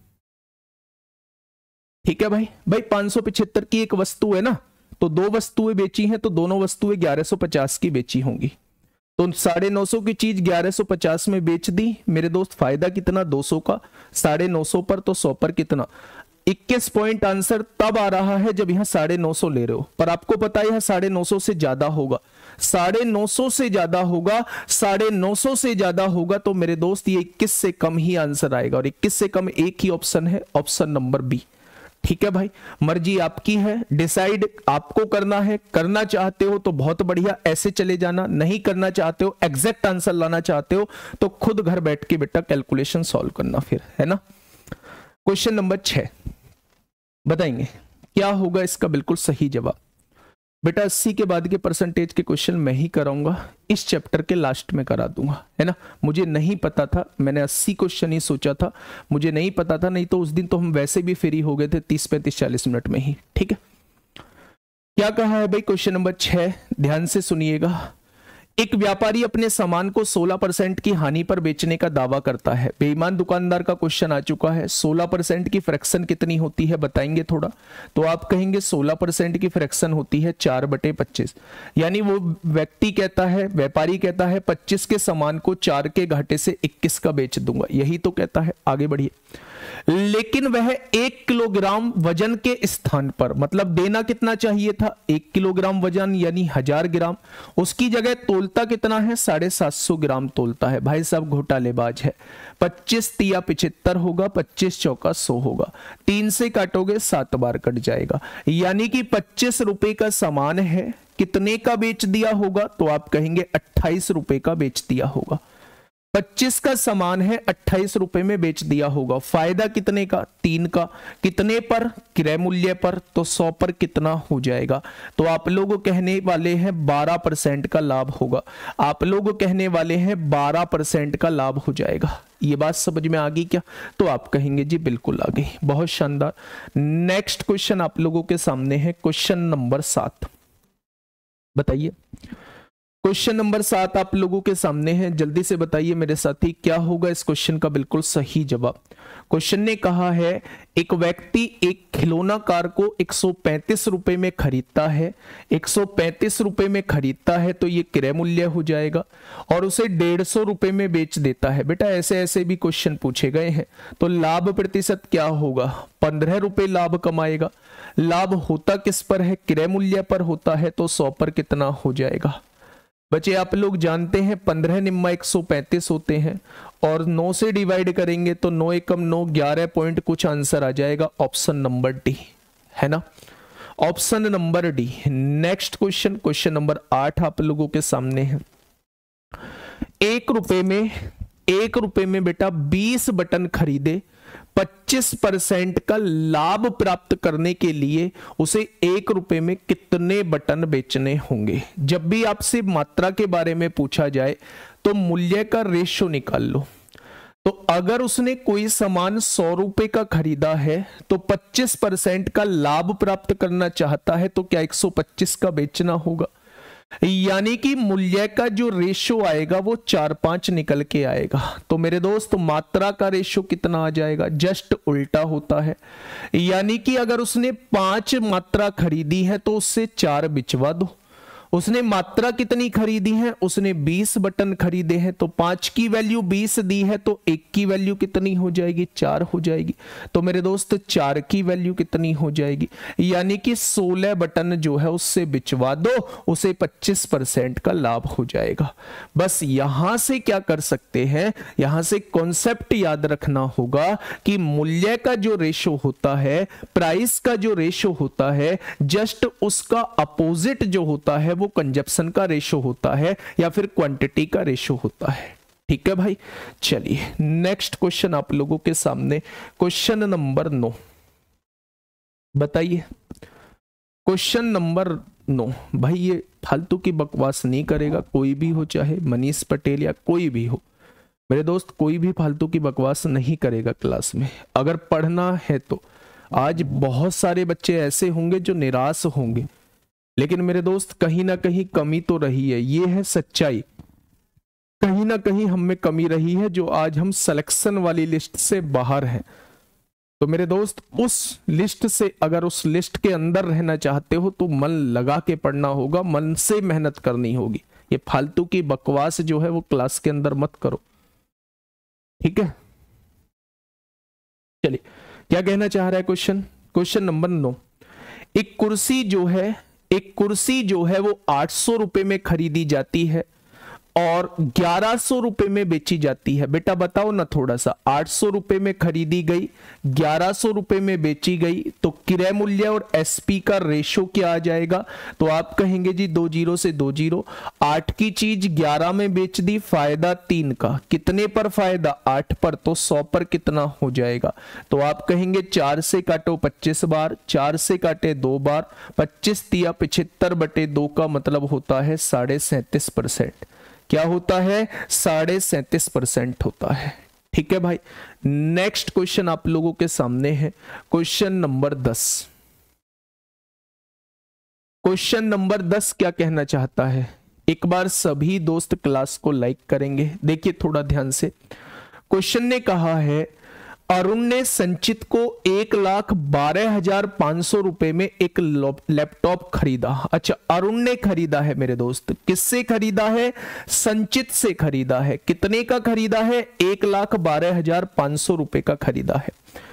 ठीक है भाई, भाई पांच सौ पिछहत्तर की एक वस्तु है ना, तो दो वस्तुएं बेची हैं तो दोनों वस्तुएं ग्यारह सौ पचास की बेची होंगी, तो साढ़े नौ सौ की चीज ग्यारह सौ पचास में बेच दी मेरे दोस्त, फायदा कितना, दो सौ का, साढ़े नौ सौ पर तो सौ पर कितना, इक्कीस पॉइंट आंसर तब आ रहा है जब यहां साढ़े नौ सौ ले रहे हो, पर आपको पता है साढ़े नौ सौ से ज्यादा होगा, साढ़े नौ सौ से ज्यादा होगा, साढ़े नौ सौ से ज्यादा होगा, तो मेरे दोस्त ये इक्कीस से कम ही आंसर आएगा, और इक्कीस से कम एक ही ऑप्शन है, ऑप्शन नंबर बी। ठीक है भाई, मर्जी आपकी है, डिसाइड आपको करना है, करना चाहते हो तो बहुत बढ़िया ऐसे चले जाना, नहीं करना चाहते हो, एग्जैक्ट आंसर लाना चाहते हो तो खुद घर बैठ के बेटा कैलकुलेशन सॉल्व करना फिर, है ना। क्वेश्चन नंबर छह बताएंगे क्या होगा इसका बिल्कुल सही जवाब। बेटा अस्सी के बाद के परसेंटेज के क्वेश्चन मैं ही कराऊंगा, इस चैप्टर के लास्ट में करा दूंगा, है ना। मुझे नहीं पता था, मैंने अस्सी क्वेश्चन ही सोचा था, मुझे नहीं पता था, नहीं तो उस दिन तो हम वैसे भी फ्री हो गए थे तीस पैंतीस चालीस मिनट में ही। ठीक है, क्या कहा है भाई क्वेश्चन नंबर छह, ध्यान से सुनिएगा। एक व्यापारी अपने सामान को सोलह परसेंट की हानि पर बेचने का दावा करता है। बेईमान दुकानदार का क्वेश्चन आ चुका है। सोलह परसेंट की फ्रैक्शन कितनी होती है बताएंगे थोड़ा। तो आप कहेंगे सोलह परसेंट की फ्रैक्शन होती है चार बटे पच्चीस, यानी वो व्यक्ति कहता है, व्यापारी कहता है पच्चीस के सामान को चार के घाटे से इक्कीस का बेच दूंगा, यही तो कहता है। आगे बढ़िए। लेकिन वह एक किलोग्राम वजन के स्थान पर, मतलब देना कितना चाहिए था, एक किलोग्राम वजन यानी हजार ग्राम, उसकी जगह तोलता कितना है, साढ़े सात सौ ग्राम तोलता है। भाई साहब घोटालेबाज है। पच्चीस तिया पिछहत्तर होगा, पच्चीस चौका सौ होगा, तीन से काटोगे सात बार कट जाएगा, यानी कि पच्चीस रुपए का सामान है, कितने का बेच दिया होगा, तो आप कहेंगे अट्ठाईस रुपए का बेच दिया होगा। पच्चीस का सामान है, अट्ठाईस रुपए में बेच दिया होगा। फायदा कितने का, तीन का। कितने पर, क्रय मूल्य पर, तो सौ पर कितना हो जाएगा। तो आप लोग कहने वाले हैं बारह परसेंट का लाभ होगा। आप लोग कहने वाले हैं बारह परसेंट का लाभ हो जाएगा। ये बात समझ में आ गई क्या? तो आप कहेंगे जी बिल्कुल आ गई। बहुत शानदार। नेक्स्ट क्वेश्चन आप लोगों के सामने है, क्वेश्चन नंबर सात। बताइए क्वेश्चन नंबर सात आप लोगों के सामने है, जल्दी से बताइए मेरे साथी क्या होगा इस क्वेश्चन का बिल्कुल सही जवाब। क्वेश्चन ने कहा है एक व्यक्ति एक खिलौना कार को एक सौ पैंतीस रुपए में खरीदता है, एक सौ पैंतीस रुपए में खरीदता है तो ये क्रय मूल्य हो जाएगा, और उसे डेढ़ सौ रुपए में बेच देता है। बेटा ऐसे ऐसे भी क्वेश्चन पूछे गए हैं। तो लाभ प्रतिशत क्या होगा, पंद्रह रुपए लाभ कमाएगा। लाभ होता किस पर है, क्रय मूल्य पर होता है, तो सौ पर कितना हो जाएगा। बच्चे आप लोग जानते हैं पंद्रह निम्मा एक सौ पैंतीस होते हैं, और नौ से डिवाइड करेंगे तो नौ एकम नौ, ग्यारह पॉइंट कुछ आंसर आ जाएगा। ऑप्शन नंबर डी है ना, option number D. Next question, question number आठ आप लोगों के सामने है। एक रुपए में एक रुपए में बेटा बीस बटन खरीदे, पच्चीस परसेंट का लाभ प्राप्त करने के लिए उसे एक रुपए में कितने बटन बेचने होंगे। जब भी आपसे मात्रा के बारे में पूछा जाए तो मूल्य का रेशो निकाल लो। तो अगर उसने कोई सामान सौ रुपए का खरीदा है तो पच्चीस परसेंट का लाभ प्राप्त करना चाहता है, तो क्या एक सौ पच्चीस का बेचना होगा, यानी कि मूल्य का जो रेशो आएगा वो चार पांच निकल के आएगा। तो मेरे दोस्त मात्रा का रेशो कितना आ जाएगा, जस्ट उल्टा होता है। यानी कि अगर उसने पांच मात्रा खरीदी है तो उससे चार बिचवा दो। उसने मात्रा कितनी खरीदी है, उसने बीस बटन खरीदे हैं, तो पांच की वैल्यू बीस दी है तो एक की वैल्यू कितनी हो जाएगी, चार हो जाएगी। तो मेरे दोस्त चार की वैल्यू कितनी हो जाएगी, यानी कि सोलह बटन जो है उससे बिचवा दो, उसे पच्चीस परसेंट का लाभ हो जाएगा। बस यहां से क्या कर सकते हैं, यहां से कॉन्सेप्ट याद रखना होगा कि मूल्य का जो रेशो होता है, प्राइस का जो रेशो होता है, जस्ट उसका अपोजिट जो होता है वो कंजप्शन का रेशो होता है या फिर क्वांटिटी का रेशो होता है। ठीक है भाई, चलिए नेक्स्ट क्वेश्चन आप लोगों के सामने, क्वेश्चन नंबर नौ। बताइए क्वेश्चन नंबर नौ। भाई ये फालतू की बकवास नहीं करेगा, कोई भी हो, चाहे मनीष पटेल या कोई भी हो मेरे दोस्त, कोई भी फालतू की बकवास नहीं करेगा क्लास में। अगर पढ़ना है तो आज बहुत सारे बच्चे ऐसे होंगे जो निराश होंगे, लेकिन मेरे दोस्त कहीं ना कहीं कमी तो रही है, ये है सच्चाई। कहीं ना कहीं हम में कमी रही है जो आज हम सिलेक्शन वाली लिस्ट से बाहर हैं। तो मेरे दोस्त उस लिस्ट से, अगर उस लिस्ट के अंदर रहना चाहते हो तो मन लगा के पढ़ना होगा, मन से मेहनत करनी होगी। ये फालतू की बकवास जो है वो क्लास के अंदर मत करो, ठीक है। चलिए क्या कहना चाह रहा है क्वेश्चन, क्वेश्चन नंबर नौ। एक कुर्सी जो है एक कुर्सी जो है वो आठ सौ रुपए में खरीदी जाती है और ग्यारह सौ रुपए में बेची जाती है। बेटा बताओ ना थोड़ा सा, आठ सौ रुपए में खरीदी गई, ग्यारह सौ रुपए में बेची गई, तो क्रय मूल्य और एसपी का रेशो क्या आ जाएगा। तो आप कहेंगे जी दो जीरो से दो जीरो, आठ की चीज ग्यारह में बेच दी, फायदा तीन का, कितने पर फायदा, आठ पर, तो सौ पर कितना हो जाएगा। तो आप कहेंगे चार से काटो पच्चीस बार, चार से काटे दो बार, पच्चीस तिया पिछहत्तर बटे दो का मतलब होता है साढ़े सैंतीस परसेंट। क्या होता है, साढ़े सैंतीस परसेंट होता है। ठीक है भाई, नेक्स्ट क्वेश्चन आप लोगों के सामने है, क्वेश्चन नंबर दस। क्वेश्चन नंबर दस क्या कहना चाहता है, एक बार सभी दोस्त क्लास को लाइक करेंगे। देखिए थोड़ा ध्यान से, क्वेश्चन ने कहा है अरुण ने संचित को एक लाख बारह हजार पांच सौ रुपए में एक लैपटॉप खरीदा। अच्छा, अरुण ने खरीदा है मेरे दोस्त, किससे खरीदा है? संचित से खरीदा है। कितने का खरीदा है? एक लाख बारह हजार पांच सौ रुपए का खरीदा है।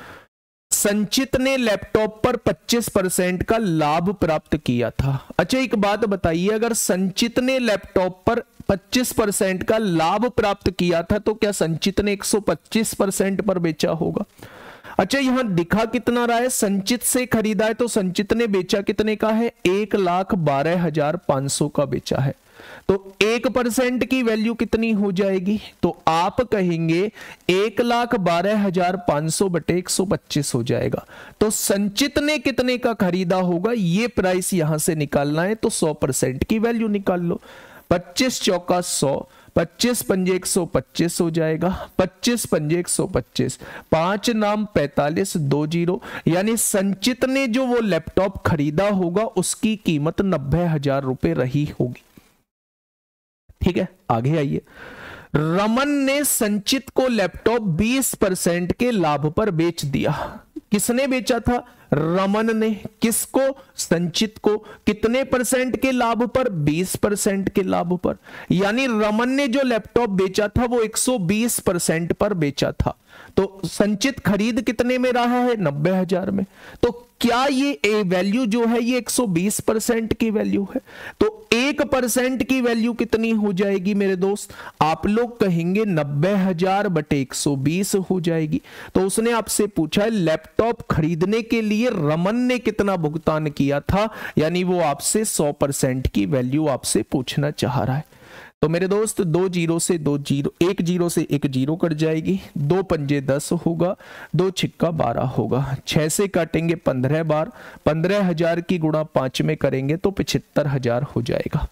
संचित ने लैपटॉप पर पच्चीस परसेंट का लाभ प्राप्त किया था। अच्छा एक बात बताइए, अगर संचित ने लैपटॉप पर पच्चीस परसेंट का लाभ प्राप्त किया था तो क्या संचित ने एक सौ पच्चीस परसेंट पर बेचा होगा? अच्छा यहां दिखा कितना रहा है? संचित से खरीदा है तो संचित ने बेचा कितने का है? एक लाख बारह हजार पांच सौ का बेचा है। तो एक परसेंट की वैल्यू कितनी हो जाएगी? तो आप कहेंगे एक लाख बारह हजार पांच सौ बटे एक सौ पच्चीस हो जाएगा। तो संचित ने कितने का खरीदा होगा ये प्राइस यहां से निकालना है, तो सौ परसेंट की वैल्यू निकाल लो। पच्चीस चौका सौ, पच्चीस पंजे एक सौ पच्चीस हो जाएगा। पच्चीस पंजे एक सौ पच्चीस, पांच नाम पैंतालीस, दो जीरो, यानी संचित ने जो वो लैपटॉप खरीदा होगा उसकी कीमत नब्बे हजार रुपए रही होगी। ठीक है, आगे आइए। रमन ने संचित को लैपटॉप बीस परसेंट के लाभ पर बेच दिया। किसने बेचा था? रमन ने। किसको? संचित को। कितने परसेंट के लाभ पर? बीस परसेंट के लाभ पर। यानी रमन ने जो लैपटॉप बेचा था वो एक सौ बीस परसेंट पर बेचा था। तो संचित खरीद कितने में रहा है? नब्बे हजार में। तो क्या ये वैल्यू जो है ये एक सौ बीस परसेंट की वैल्यू है? तो एक परसेंट की वैल्यू कितनी हो जाएगी मेरे दोस्त? आप लोग कहेंगे नब्बे हजार बटे एक सौ बीस हो जाएगी। तो उसने आपसे पूछा है लैपटॉप खरीदने के लिए रमन ने कितना भुगतान किया था, यानी वो आपसे सौ परसेंट की वैल्यू आपसे पूछना चाह रहा है। तो मेरे दोस्त दो जीरो से दो जीरो, एक जीरो से एक जीरो कट जाएगी, दो पंजे दस होगा, दो छिक्का बारह होगा, छह से काटेंगे पंद्रह बार, पंद्रह हजार की गुणा पांच में करेंगे तो पिछहत्तर हजार हो जाएगा।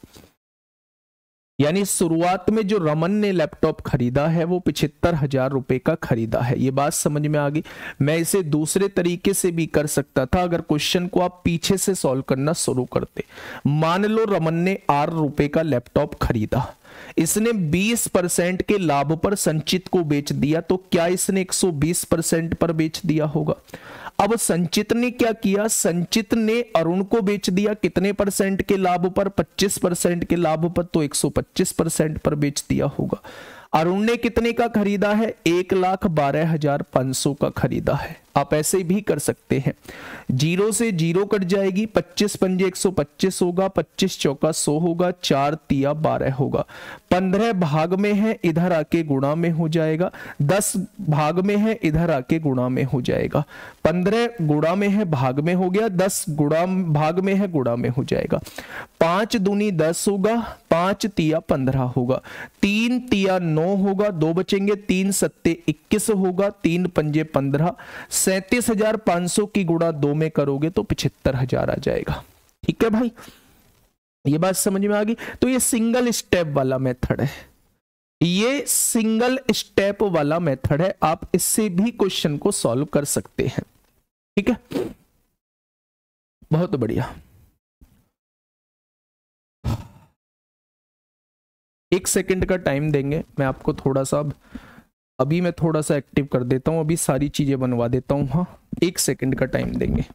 यानी शुरुआत में जो रमन ने लैपटॉप खरीदा है वो पिछहत्तर हजार रुपए का खरीदा है। ये बात समझ में आ गई। मैं इसे दूसरे तरीके से भी कर सकता था अगर क्वेश्चन को आप पीछे से सॉल्व करना शुरू करते। मान लो रमन ने आठ रुपए का लैपटॉप खरीदा, इसने बीस परसेंट के लाभ पर संचित को बेच दिया, तो क्या इसने एक सौ बीस परसेंट पर बेच दिया होगा? अब संचित ने क्या किया? संचित ने अरुण को बेच दिया कितने परसेंट के लाभ पर? पच्चीस परसेंट के लाभ पर, तो एक सौ पच्चीस परसेंट पर बेच दिया होगा। अरुण ने कितने का खरीदा है? एक लाख बारह हजार पांच सौ का खरीदा है। आप ऐसे भी कर सकते हैं, जीरो से जीरो कट जाएगी, पच्चीस पंजे एक सौ पच्चीस होगा, पच्चीस चौका सौ होगा, चार तिया बारह होगा, पंद्रह भाग में है इधर आके गुणा में हो जाएगा, दस भाग में है इधर आके गुणा में हो जाएगा, पंद्रह गुणा में है भाग में हो गया, दस गुणा भाग में है गुणा में हो जाएगा, पांच दूनी दस होगा, पांच तिया पंद्रह होगा, तीन तिया नौ होगा, दो बचेंगे, तीन सत्ते इक्कीस होगा, तीन पंजे पंद्रह, सैंतीस हजार पांच सौ की गुणा दो में करोगे तो पिछहत्तर हजार आ जाएगा। ठीक है भाई, ये बात समझ में आ गई। तो ये सिंगल स्टेप वाला मेथड है, ये सिंगल स्टेप वाला मेथड है, आप इससे भी क्वेश्चन को सॉल्व कर सकते हैं। ठीक है, बहुत बढ़िया। एक सेकंड का टाइम देंगे, मैं आपको थोड़ा सा अभी मैं थोड़ा सा एक्टिव कर देता हूं, अभी सारी चीजें बनवा देता हूं। हाँ, एक सेकंड का टाइम देंगे।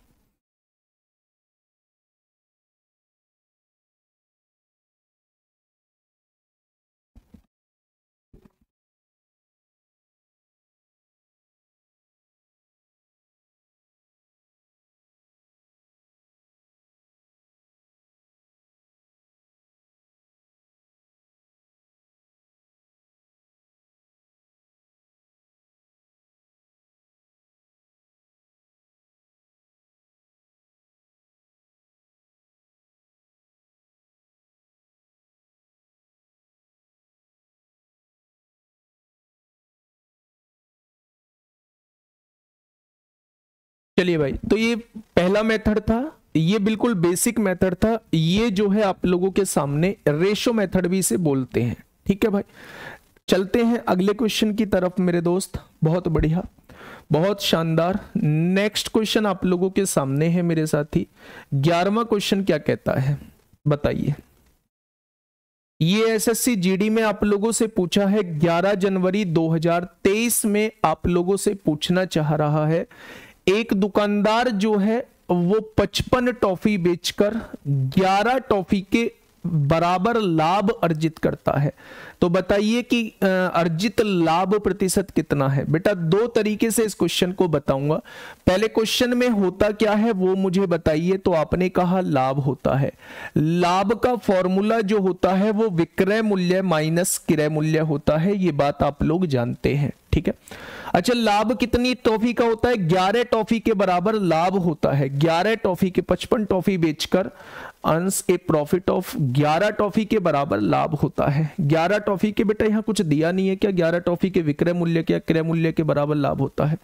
चलिए भाई, तो ये पहला मेथड था, ये बिल्कुल बेसिक मेथड था। ये जो है आप लोगों के सामने रेशो मेथड भी इसे बोलते हैं। ठीक है भाई, चलते हैं अगले क्वेश्चन की तरफ मेरे दोस्त। बहुत बढ़िया, बहुत शानदार। नेक्स्ट क्वेश्चन आप लोगों के सामने है मेरे साथी। ग्यारहवां क्वेश्चन क्या कहता है बताइए। ये एसएससी जीडी में आप लोगों से पूछा है, ग्यारह जनवरी दो हज़ार तेईस में आप लोगों से पूछना चाह रहा है, एक दुकानदार जो है वो पचपन टॉफी बेचकर ग्यारह टॉफी के बराबर लाभ अर्जित करता है। तो बताइए कि अर्जित लाभ प्रतिशत कितना है। बेटा दो तरीके से इस क्वेश्चन को बताऊंगा। पहले क्वेश्चन में होता क्या है वो मुझे बताइए। तो आपने कहा लाभ होता है, लाभ का फॉर्मूला जो होता है वो विक्रय मूल्य माइनस क्रय मूल्य होता है, ये बात आप लोग जानते हैं, ठीक है। अच्छा, लाभ कितनी टॉफी का होता है? ग्यारह टॉफी के बराबर लाभ होता है। ग्यारह टॉफी के पचपन टॉफी बेचकर अंश ए प्रॉफिट ऑफ ग्यारह टॉफी के बराबर लाभ होता है। ग्यारह टॉफी के बेटा यहां कुछ दिया नहीं है क्या? ग्यारह टॉफी के विक्रय मूल्य क्या क्रय मूल्य के बराबर लाभ होता है?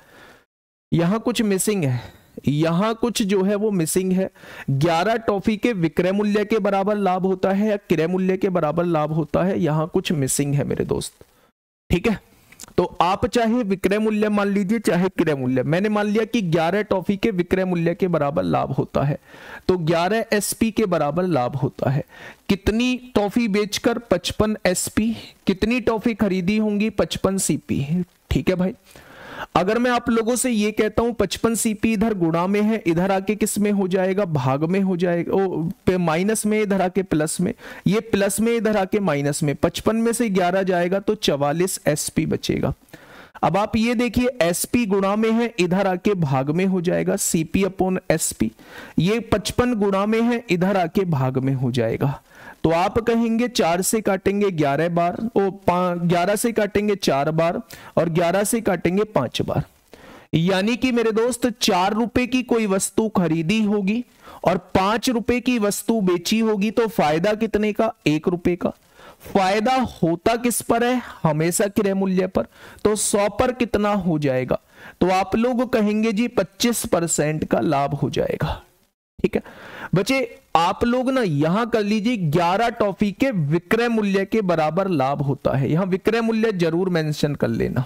यहां कुछ मिसिंग है, यहां कुछ जो है वो मिसिंग है। ग्यारह टॉफी के विक्रय मूल्य के बराबर लाभ होता है या क्रय मूल्य के बराबर लाभ होता है? यहां कुछ मिसिंग है मेरे दोस्त, ठीक है। तो आप चाहे विक्रय मूल्य मान लीजिए चाहे क्रय मूल्य, मैंने मान लिया कि ग्यारह टॉफी के विक्रय मूल्य के बराबर लाभ होता है, तो ग्यारह एसपी के बराबर लाभ होता है। कितनी टॉफी बेचकर? पचपन एसपी। कितनी टॉफी खरीदी होंगी? पचपन सीपी, ठीक है भाई। अगर मैं आप लोगों से ये कहता हूं पचपन सीपी इधर गुणा में है, इधर आके किस में हो जाएगा? भाग में हो जाएगा, माइनस में, इधर आके प्लस में, ये प्लस में इधर आके माइनस में। पचपन में से ग्यारह जाएगा तो चवालीस एसपी बचेगा। अब आप ये देखिए एसपी गुणा में है, इधर आके भाग में हो जाएगा, सीपी अपॉन एसपी। ये पचपन गुणा में है, इधर आके भाग में हो जाएगा। तो आप कहेंगे चार से काटेंगे ग्यारह बार, ओ ग्यारह से काटेंगे चार बार और ग्यारह से काटेंगे पांच बार। यानी कि मेरे दोस्त चार रुपए की कोई वस्तु खरीदी होगी और पांच रुपए की वस्तु बेची होगी, तो फायदा कितने का? एक रुपए का। फायदा होता किस पर है? हमेशा क्रय मूल्य पर। तो सौ पर कितना हो जाएगा? तो आप लोग कहेंगे जी पच्चीस परसेंट का लाभ हो जाएगा, ठीक है बच्चे। आप लोग ना यहां कर लीजिए ग्यारह टॉफी के विक्रय मूल्य के बराबर लाभ होता है। यहां विक्रय मूल्य जरूर मेंशन कर लेना,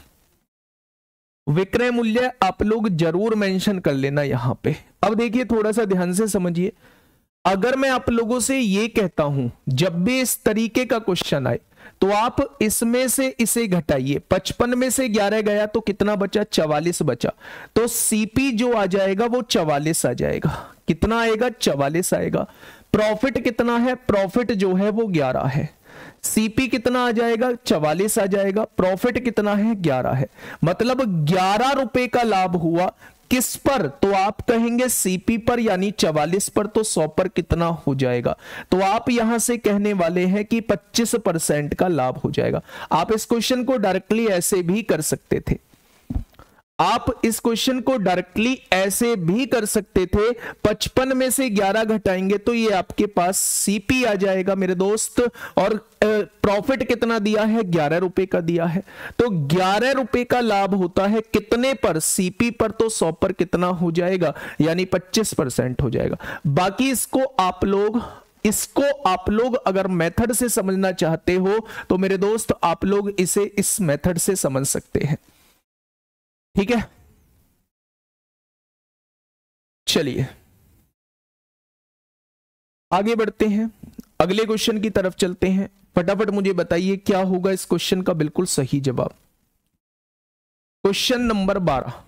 विक्रय मूल्य आप लोग जरूर मेंशन कर लेना यहां पे। अब देखिए थोड़ा सा ध्यान से समझिए, अगर मैं आप लोगों से ये कहता हूं जब भी इस तरीके का क्वेश्चन आए तो आप इसमें से इसे घटाइए। पचपन में से ग्यारह गया तो कितना बचा? चवालीस बचा। तो सीपी जो आ जाएगा वो चवालीस आ जाएगा। कितना आएगा? चवालीस आएगा। प्रॉफिट कितना है? प्रॉफिट जो है वो ग्यारह है। सीपी कितना आ जाएगा? चवालीस आ जाएगा। प्रॉफिट कितना है? ग्यारह है। मतलब ग्यारह रुपए का लाभ हुआ। किस पर? तो आप कहेंगे सीपी पर, यानी चवालीस पर। तो सौ पर कितना हो जाएगा? तो आप यहां से कहने वाले हैं कि पच्चीस परसेंट का लाभ हो जाएगा। आप इस क्वेश्चन को डायरेक्टली ऐसे भी कर सकते थे, आप इस क्वेश्चन को डायरेक्टली ऐसे भी कर सकते थे। पचपन में से ग्यारह घटाएंगे तो ये आपके पास सीपी आ जाएगा मेरे दोस्त। और प्रॉफिट कितना दिया है? ग्यारह रुपए का दिया है। तो ग्यारह रुपए का लाभ होता है कितने पर? सीपी पर। तो सौ पर कितना हो जाएगा? यानी पच्चीस परसेंट हो जाएगा। बाकी इसको आप लोग इसको आप लोग अगर मेथड से समझना चाहते हो तो मेरे दोस्त आप लोग इसे इस मेथड से समझ सकते हैं, ठीक है। चलिए आगे बढ़ते हैं, अगले क्वेश्चन की तरफ चलते हैं। फटाफट मुझे बताइए क्या होगा इस क्वेश्चन का बिल्कुल सही जवाब। क्वेश्चन नंबर बारह,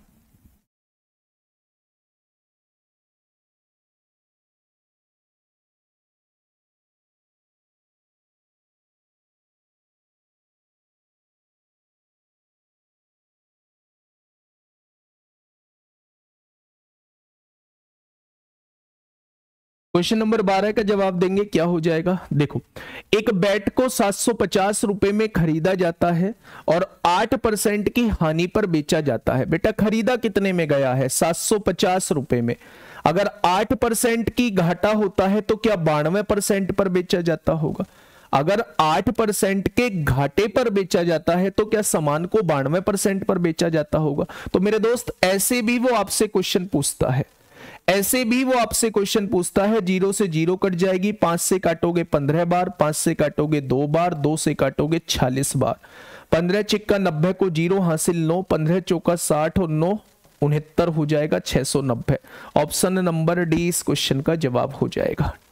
क्वेश्चन नंबर बारह का जवाब देंगे क्या हो जाएगा। देखो, एक बैट को सात सौ पचास रुपए में खरीदा जाता है और आठ परसेंट की हानि पर बेचा जाता है। बेटा खरीदा कितने में गया है? सात सौ पचास रुपए में। अगर आठ परसेंट की घाटा होता है तो क्या बानवे परसेंट पर बेचा जाता होगा? अगर आठ परसेंट के घाटे पर बेचा जाता है तो क्या सामान को बानवे परसेंट पर बेचा जाता होगा? तो मेरे दोस्त ऐसे भी वो आपसे क्वेश्चन पूछता है, ऐसे भी वो आपसे क्वेश्चन पूछता है। जीरो से जीरो कट जाएगी, पांच से काटोगे पंद्रह बार, पांच से काटोगे दो बार, दो से काटोगे छियालीस बार। पंद्रह चिक्का नब्बे को जीरो हासिल नौ, पंद्रह चौका साठ और नौ उनहत्तर हो जाएगा छह सौ नब्बे। ऑप्शन नंबर डी इस क्वेश्चन का जवाब हो जाएगा,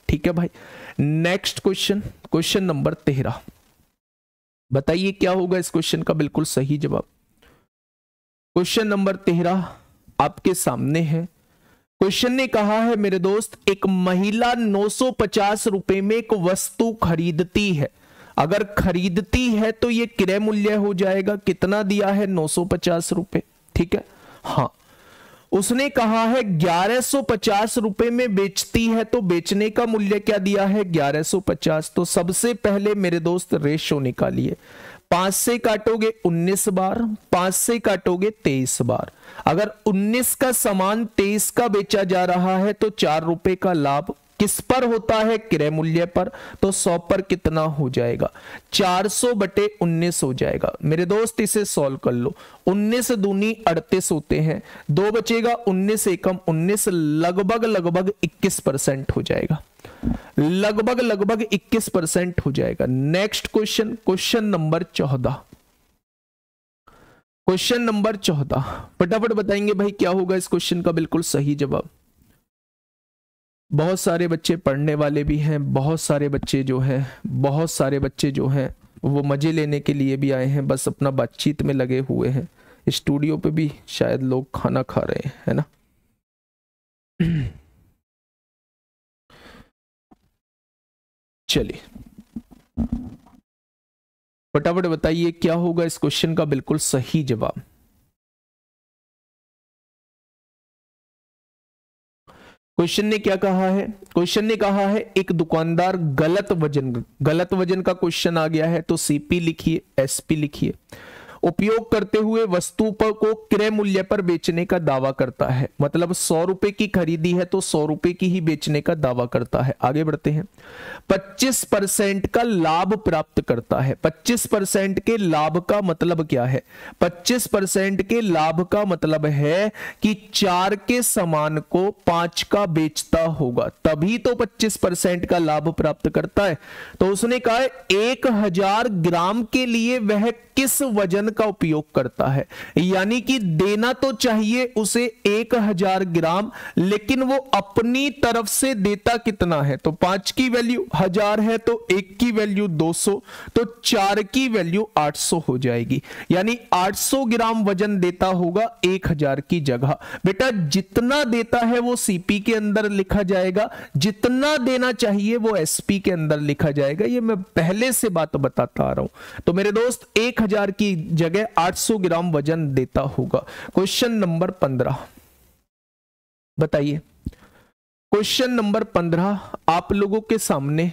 ठीक है भाई। नेक्स्ट क्वेश्चन, क्वेश्चन नंबर तेरह, बताइए क्या होगा इस क्वेश्चन का बिल्कुल सही जवाब। क्वेश्चन नंबर तेरह आपके सामने है। क्वेश्चन ने कहा है मेरे दोस्त, एक महिला नौ सौ पचास रुपए में एक वस्तु खरीदती है। अगर खरीदती है तो ये क्रय मूल्य हो जाएगा, कितना दिया है, नौ सौ पचास रुपए, ठीक है। हाँ, उसने कहा है ग्यारह सौ पचास रुपए में बेचती है, तो बेचने का मूल्य क्या दिया है, ग्यारह सौ पचास। तो सबसे पहले मेरे दोस्त रेशो निकालिए। पांच से काटोगे उन्नीस बार, पांच से काटोगे तेईस बार। अगर उन्नीस का सामान तेईस का बेचा जा रहा है तो चार रुपए का लाभ किस पर होता है, क्रय मूल्य पर। तो सौ पर कितना हो जाएगा, चार सौ बटे उन्नीस हो जाएगा। मेरे दोस्त इसे सॉल्व कर लो। उन्नीस दूनी अड़तीस होते हैं, दो बचेगा, उन्नीस एकम उन्नीस, लगभग लगभग इक्कीस परसेंट हो जाएगा, लगभग लगभग इक्कीस परसेंट हो जाएगा। नेक्स्ट क्वेश्चन, क्वेश्चन नंबर चौदह, क्वेश्चन नंबर चौदह फटाफट बताएंगे भाई क्या होगा इस क्वेश्चन का बिल्कुल सही जवाब। बहुत सारे बच्चे पढ़ने वाले भी हैं, बहुत सारे बच्चे जो हैं बहुत सारे बच्चे जो हैं वो मजे लेने के लिए भी आए हैं, बस अपना बातचीत में लगे हुए हैं। स्टूडियो पे भी शायद लोग खाना खा रहे हैं, है ना। चलिए फटाफट बताइए क्या होगा इस क्वेश्चन का बिल्कुल सही जवाब। क्वेश्चन ने क्या कहा है, क्वेश्चन ने कहा है एक दुकानदार गलत वजन, गलत वजन का क्वेश्चन आ गया है तो सीपी लिखिए, एसपी लिखिए, उपयोग करते हुए वस्तु पर को क्रय मूल्य पर बेचने का दावा करता है। मतलब सौ रुपए की खरीदी है तो सौ रुपए की ही बेचने का दावा करता है। आगे बढ़ते हैं। पच्चीस परसेंट का लाभ प्राप्त करता है। पच्चीस परसेंट के लाभ का मतलब क्या है, पच्चीस परसेंट के लाभ का मतलब है कि चार के सामान को पांच का बेचता होगा, तभी तो पच्चीस परसेंट का लाभ प्राप्त करता है। तो उसने कहा एक हजार ग्राम के लिए वह किस वजन का उपयोग करता है, यानी कि देना तो चाहिए उसे एक हजार ग्राम, लेकिन वो अपनी तरफ से देता कितना है। तो पांच की वैल्यू हजार है तो एक की वैल्यू दो सौ, तो चार की वैल्यू आठ सौ हो जाएगी, यानी आठ सौ ग्राम वजन देता होगा एक हजार की जगह। बेटा जितना देता है वो सीपी के अंदर लिखा जाएगा, जितना देना चाहिए वो एसपी के अंदर लिखा जाएगा। ये मैं पहले से बात बताता आ रहा हूं। तो मेरे दोस्त एक हजार की जगह आठ सौ ग्राम वजन देता होगा। क्वेश्चन नंबर पंद्रह बताइए। क्वेश्चन नंबर पंद्रह आप लोगों के सामने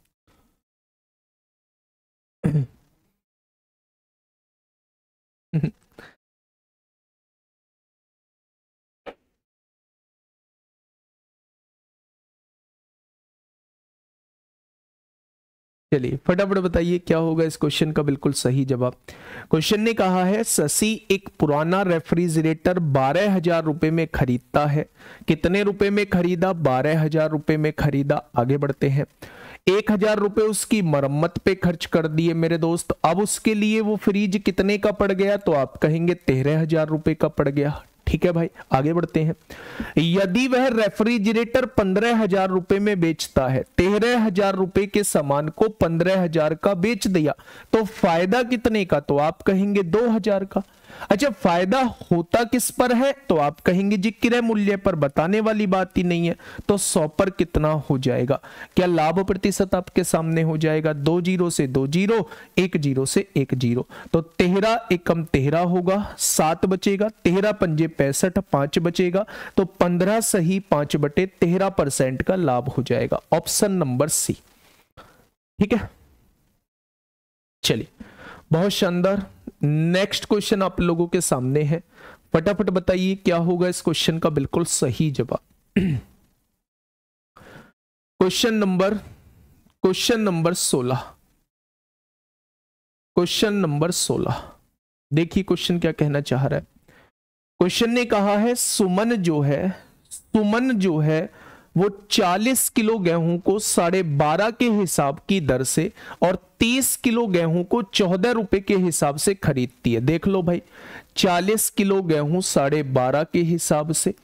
चलिए फटाफट बताइए क्या होगा इस क्वेश्चन का बिल्कुल सही जवाब। क्वेश्चन ने कहा है शशि एक पुराना रेफ्रिजरेटर बारह हजार रुपए में खरीदता है। कितने रुपए में खरीदा, बारह हजार रुपए में खरीदा। आगे बढ़ते हैं। एक हजार रुपए उसकी मरम्मत पे खर्च कर दिए मेरे दोस्त। अब उसके लिए वो फ्रिज कितने का पड़ गया, तो आप कहेंगे तेरह हजार रुपए का पड़ गया। ठीक है भाई, आगे बढ़ते हैं। यदि वह रेफ्रिजरेटर पंद्रह हजार रुपए में बेचता है, तेरह हजार रुपए के सामान को पंद्रह हजार का बेच दिया, तो फायदा कितने का, तो आप कहेंगे दो हजार का। अच्छा, फायदा होता किस पर है, तो आप कहेंगे जी क्रय मूल्य पर, बताने वाली बात ही नहीं है। तो सौ पर कितना हो जाएगा, क्या लाभ प्रतिशत आपके सामने हो जाएगा, दो जीरो से दो जीरो, एक जीरो से एक जीरो। तो तेरह एकम तेरह होगा, सात बचेगा, तेरह पंजे पैंसठ, पांच बचेगा, तो पंद्रह सही पांच बटे तेरह परसेंट का लाभ हो जाएगा। Option number C. ठीक है, चलिए बहुत शानदार। नेक्स्ट क्वेश्चन आप लोगों के सामने है, फटाफट बताइए क्या होगा इस क्वेश्चन का बिल्कुल सही जवाब। क्वेश्चन नंबर क्वेश्चन नंबर सोलह क्वेश्चन नंबर सोलह देखिए क्वेश्चन क्या कहना चाह रहा है। क्वेश्चन ने कहा है सुमन जो है सुमन जो है वो चालीस किलो गेहूं को साढ़े बारह के हिसाब की दर से और तीस किलो गेहूं को चौदह रुपए के हिसाब से खरीदती है। देख लो भाई, चालीस किलो गेहूं साढ़े बारह के हिसाब से,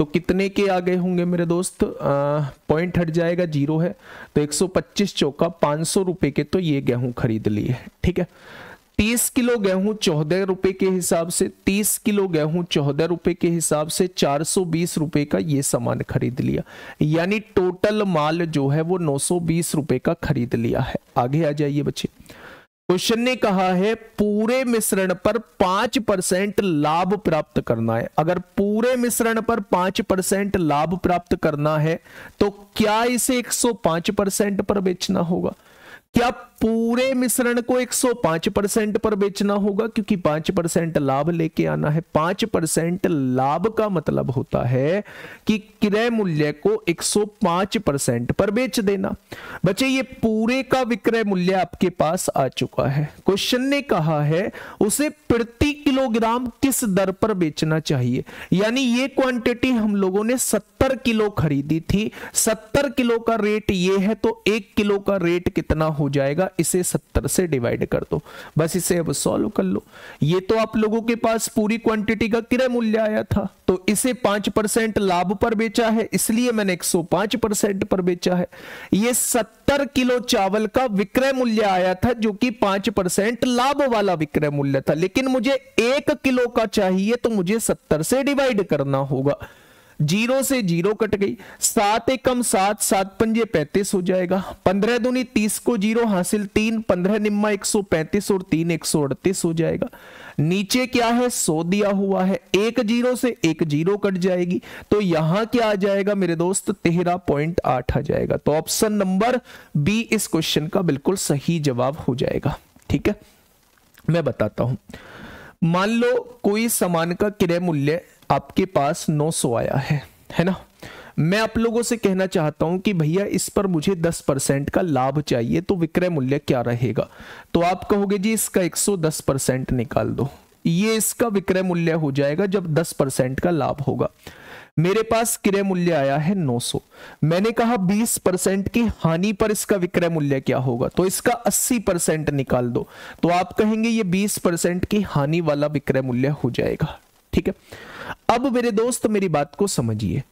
तो कितने के आ गए होंगे मेरे दोस्त, पॉइंट हट जाएगा, जीरो है, तो एक सौ पच्चीस चौका पाँच सौ रुपए के तो ये गेहूं खरीद लिए। ठीक है, तीस किलो गेहूं चौदह रुपए के हिसाब से, तीस किलो गेहूं चौदह रुपए के हिसाब से चार सौ बीस रुपए का ये सामान खरीद लिया, यानी टोटल माल जो है वो नौ सौ बीस रुपए का खरीद लिया है। आगे आ जाइए बच्चे, क्वेश्चन ने कहा है पूरे मिश्रण पर पांच परसेंट लाभ प्राप्त करना है। अगर पूरे मिश्रण पर पांच परसेंट लाभ प्राप्त करना है तो क्या इसे एक सौ पाँच परसेंट पर बेचना होगा? क्या पूरे मिश्रण को एक सौ पाँच परसेंट पर बेचना होगा? क्योंकि पाँच परसेंट लाभ लेके आना है। पाँच परसेंट लाभ का मतलब होता है कि क्रय मूल्य को एक सौ पाँच परसेंट पर बेच देना। बच्चे ये पूरे का विक्रय मूल्य आपके पास आ चुका है। क्वेश्चन ने कहा है उसे प्रति किलोग्राम किस दर पर बेचना चाहिए, यानी ये क्वांटिटी हम लोगों ने सत्तर किलो खरीदी थी, सत्तर किलो का रेट ये है, तो एक किलो का रेट कितना हो जाएगा? इसे सत्तर से डिवाइड कर दो, बस इसे अब सॉल्व कर लो। ये तो आप लोगों के पास पूरी क्वांटिटी का क्रय मूल्य आया था, तो इसे पाँच परसेंट लाभ पर बेचा है, इसलिए मैंने एक सौ पाँच परसेंट पर बेचा है। ये सत्तर किलो चावल का विक्रय मूल्य आया था जो कि पाँच परसेंट लाभ वाला विक्रय मूल्य था, लेकिन मुझे एक किलो का चाहिए तो मुझे सत्तर से डिवाइड करना होगा। जीरो से जीरो कट गई, सात एकम सात, सात पंजे पैंतीस हो जाएगा, पंद्रह दूनी तीस को जीरो हासिल तीन, पंद्रह निम्मा एक सौ पैंतीस और तीन एक सौ अड़तीस हो जाएगा। नीचे क्या है, सौ दिया हुआ है, एक जीरो से एक जीरो कट जाएगी, तो यहां क्या आ जाएगा मेरे दोस्त, तेरह पॉइंट आठ आ जाएगा। तो ऑप्शन नंबर बी इस क्वेश्चन का बिल्कुल सही जवाब हो जाएगा। ठीक है, मैं बताता हूं। मान लो कोई सामान का क्रय मूल्य आपके पास नौ सौ आया है, है ना। मैं आप लोगों से कहना चाहता हूं कि भैया इस पर मुझे दस परसेंट का लाभ चाहिए, तो विक्रय मूल्य क्या रहेगा? तो आप कहोगे जी इसका एक सौ दस परसेंट निकाल दो, ये इसका विक्रय मूल्य हो जाएगा जब दस परसेंट का लाभ होगा। मेरे पास क्रय मूल्य आया है नौ सौ, मैंने कहा बीस परसेंट की हानि पर इसका विक्रय मूल्य क्या होगा, तो इसका अस्सी परसेंट निकाल दो, तो आप कहेंगे ये बीस परसेंट की हानि वाला विक्रय मूल्य हो जाएगा। ठीक है, अब मेरे दोस्त मेरी बात को समझिए।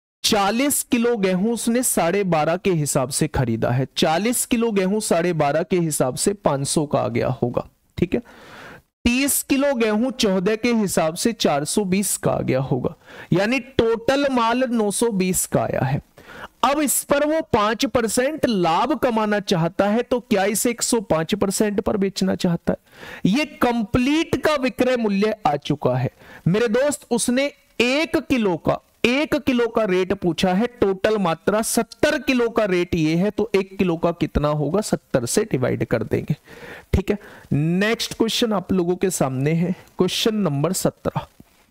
चालीस किलो गेहूं उसने साढ़े बारह के हिसाब से खरीदा है, चालीस किलो गेहूं साढ़े बारह के हिसाब से पांच सौ का आ गया होगा। ठीक है, तीस किलो गेहूं चौदह के हिसाब से चार सौ बीस का आ गया होगा, यानी टोटल माल नौ सौ बीस का आया है। अब इस पर वो पांच परसेंट लाभ कमाना चाहता है, तो क्या इसे एक सौ पाँच परसेंट पर बेचना चाहता है? ये कंप्लीट का विक्रय मूल्य आ चुका है मेरे दोस्त। उसने एक किलो का एक किलो का रेट पूछा है, टोटल मात्रा सत्तर किलो का रेट ये है, तो एक किलो का कितना होगा, सत्तर से डिवाइड कर देंगे। ठीक है, नेक्स्ट क्वेश्चन आप लोगों के सामने है, क्वेश्चन नंबर सत्रह।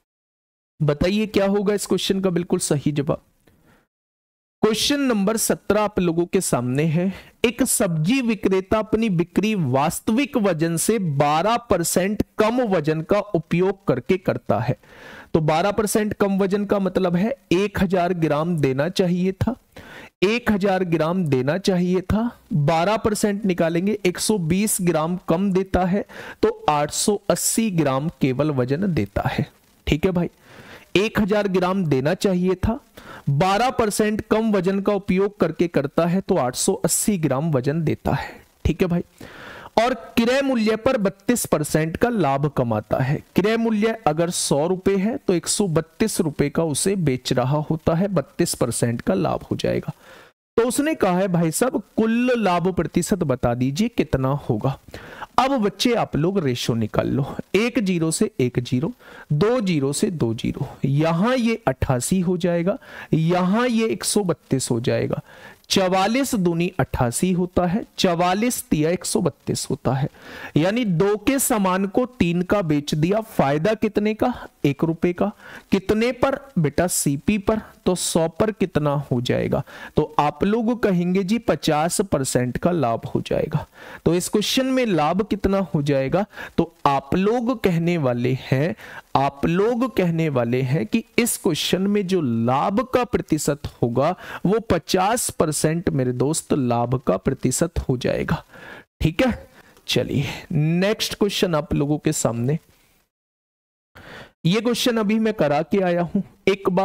बताइए क्या होगा इस क्वेश्चन का बिल्कुल सही जवाब। क्वेश्चन नंबर सत्रह आप लोगों के सामने है। एक सब्जी विक्रेता अपनी बिक्री वास्तविक वजन से बारह परसेंट कम वजन का उपयोग करके करता है। तो बारह परसेंट कम वजन का मतलब है एक हजार ग्राम देना चाहिए था, एक हजार ग्राम देना चाहिए था, बारह परसेंट निकालेंगे, एक सौ बीस ग्राम कम देता है, तो आठ सौ अस्सी ग्राम केवल वजन देता है। ठीक है भाई, एक हजार ग्राम देना चाहिए था, बारह परसेंट कम वजन का उपयोग करके करता है, तो आठ सौ अस्सी ग्राम वजन देता है। ठीक है भाई, और क्रय मूल्य पर बत्तीस परसेंट का लाभ कमाता है। क्रय मूल्य अगर सौ रुपए है तो एक सौ बत्तीस रुपए का उसे बेच रहा होता है, बत्तीस परसेंट का लाभ हो जाएगा। तो उसने कहा है भाई साहब कुल लाभ प्रतिशत बता दीजिए कितना होगा। अब बच्चे आप लोग रेशो निकाल लो, एक जीरो से एक जीरो, दो जीरो से दो जीरो, यहां ये अट्ठासी हो जाएगा, यहां ये एक सौ बत्तीस हो जाएगा, चवालीस दूनी अट्ठासी होता है, चवालीस तिया एक सौ बत्तीस होता है, यानी दो के सामान को तीन का बेच दिया। फायदा कितने का, एक रुपए का। कितने पर बेटा, सीपी पर, तो सौ पर कितना हो जाएगा, तो आप लोग कहेंगे जी पचास परसेंट का लाभ हो जाएगा। तो इस क्वेश्चन में लाभ कितना हो जाएगा, तो आप लोग कहने वाले हैं आप लोग कहने वाले हैं कि इस क्वेश्चन में जो लाभ का प्रतिशत होगा वो पचास परसेंट मेरे दोस्त लाभ का प्रतिशत हो जाएगा। ठीक है, चलिए नेक्स्ट क्वेश्चन आप लोगों के सामने। ये क्वेश्चन अभी मैं करा के आया हूं, एक बार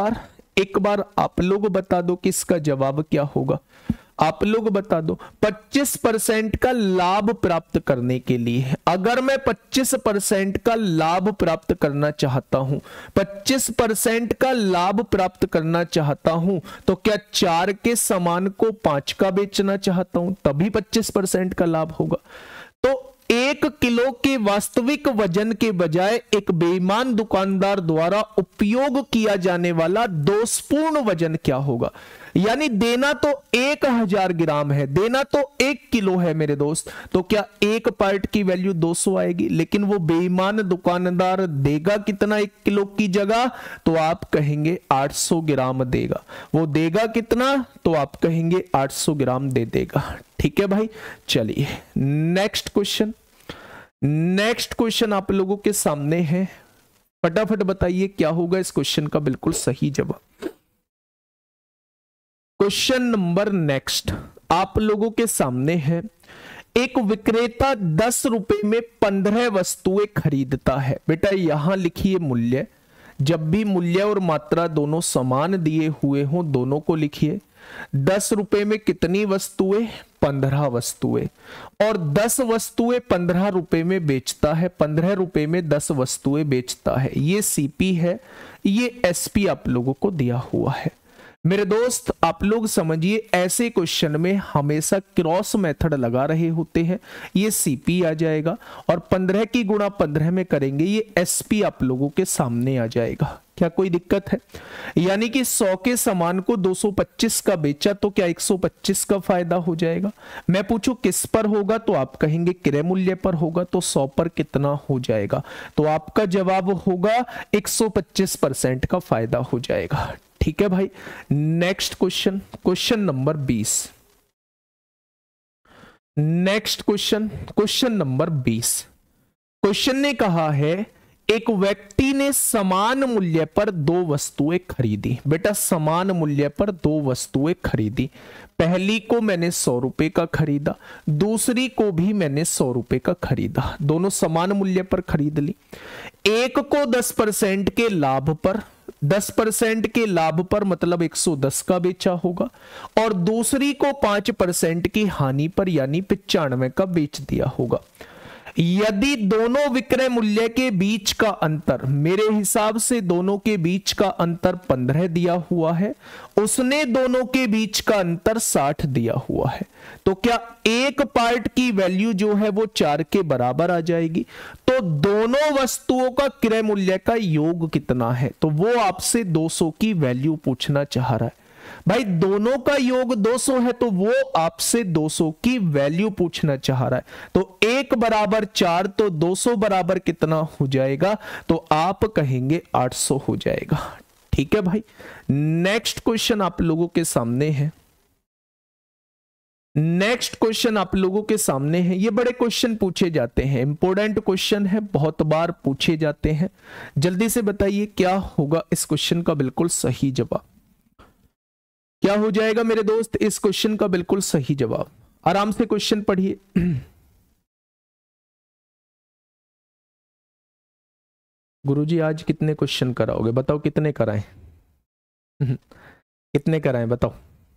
एक बार आप लोग बता दो कि इसका जवाब क्या होगा, आप लोग बता दो। पच्चीस परसेंट का लाभ प्राप्त करने के लिए, अगर मैं पच्चीस परसेंट का लाभ प्राप्त करना चाहता हूं, पच्चीस परसेंट का लाभ प्राप्त करना चाहता हूं, तो क्या चार के सामान को पांच का बेचना चाहता हूं, तभी पच्चीस परसेंट का लाभ होगा। तो एक किलो के वास्तविक वजन के बजाय एक बेईमान दुकानदार द्वारा उपयोग किया जाने वाला दोषपूर्ण वजन क्या होगा। यानी देना तो एक हजार ग्राम है, देना तो एक किलो है मेरे दोस्त, तो क्या एक पार्ट की वैल्यू दो सौ आएगी, लेकिन वो बेईमान दुकानदार देगा कितना एक किलो की जगह, तो आप कहेंगे आठ सौ ग्राम देगा। वो देगा कितना, तो आप कहेंगे आठ सौ ग्राम दे देगा। ठीक है भाई, चलिए नेक्स्ट क्वेश्चन। नेक्स्ट क्वेश्चन आप लोगों के सामने है, फटाफट बताइए क्या होगा इस क्वेश्चन का बिल्कुल सही जवाब। क्वेश्चन नंबर नेक्स्ट आप लोगों के सामने है, एक विक्रेता दस रुपए में पंद्रह वस्तुएं खरीदता है। बेटा यहां लिखिए मूल्य, जब भी मूल्य और मात्रा दोनों समान दिए हुए हों दोनों को लिखिए। दस रुपए में कितनी वस्तुएं, पंद्रह वस्तुएं, और दस वस्तुएं पंद्रह रुपए में बेचता है, पंद्रह रुपए में दस वस्तुएं बेचता है। ये सीपी है, ये एसपी आप लोगों को दिया हुआ है। मेरे दोस्त आप लोग समझिए, ऐसे क्वेश्चन में हमेशा क्रॉस मेथड लगा रहे होते हैं। ये सीपी आ जाएगा और पंद्रह की गुणा पंद्रह में करेंगे, ये एसपी आप लोगों के सामने आ जाएगा। क्या कोई दिक्कत है? यानी कि सौ के सामान को दो सौ पच्चीस का बेचा तो क्या एक सौ पच्चीस का फायदा हो जाएगा। मैं पूछूं किस पर होगा, तो आप कहेंगे क्रय मूल्य पर होगा, तो सौ पर कितना हो जाएगा, तो आपका जवाब होगा एक सौ पच्चीस परसेंट का फायदा हो जाएगा। ठीक है भाई, नेक्स्ट क्वेश्चन, क्वेश्चन नंबर बीस। नेक्स्ट क्वेश्चन, क्वेश्चन नंबर बीस। क्वेश्चन ने कहा है एक व्यक्ति ने समान मूल्य पर दो वस्तुएं खरीदी। बेटा समान मूल्य पर दो वस्तुएं खरीदी, पहली को मैंने सौ रुपए का खरीदा, दूसरी को भी मैंने सौ रुपए का खरीदा, दोनों समान मूल्य पर खरीद ली। एक को दस परसेंट के लाभ पर, दस परसेंट के लाभ पर मतलब एक सौ दस का बेचा होगा, और दूसरी को पांच परसेंट की हानि पर यानी पचानवे का बेच दिया होगा। यदि दोनों विक्रय मूल्य के बीच का अंतर, मेरे हिसाब से दोनों के बीच का अंतर पंद्रह दिया हुआ है, उसने दोनों के बीच का अंतर साठ दिया हुआ है, तो क्या एक पार्ट की वैल्यू जो है वो चार के बराबर आ जाएगी। तो दोनों वस्तुओं का क्रय मूल्य का योग कितना है, तो वो आपसे दो सौ की वैल्यू पूछना चाह रहा है। भाई दोनों का योग दो सौ है तो वो आपसे दो सौ की वैल्यू पूछना चाह रहा है। तो एक बराबर चार, तो दो सौ बराबर कितना हो जाएगा, तो आप कहेंगे आठ सौ हो जाएगा। ठीक है भाई, नेक्स्ट क्वेश्चन आप लोगों के सामने है। नेक्स्ट क्वेश्चन आप लोगों के सामने है, ये बड़े क्वेश्चन पूछे जाते हैं, इंपॉर्टेंट क्वेश्चन है, बहुत बार पूछे जाते हैं। जल्दी से बताइए क्या होगा इस क्वेश्चन का बिल्कुल सही जवाब, क्या हो जाएगा मेरे दोस्त इस क्वेश्चन का बिल्कुल सही जवाब। आराम से क्वेश्चन पढ़िए। गुरुजी आज कितने क्वेश्चन कराओगे, बताओ कितने कराएं? कितने कराएं बताओ।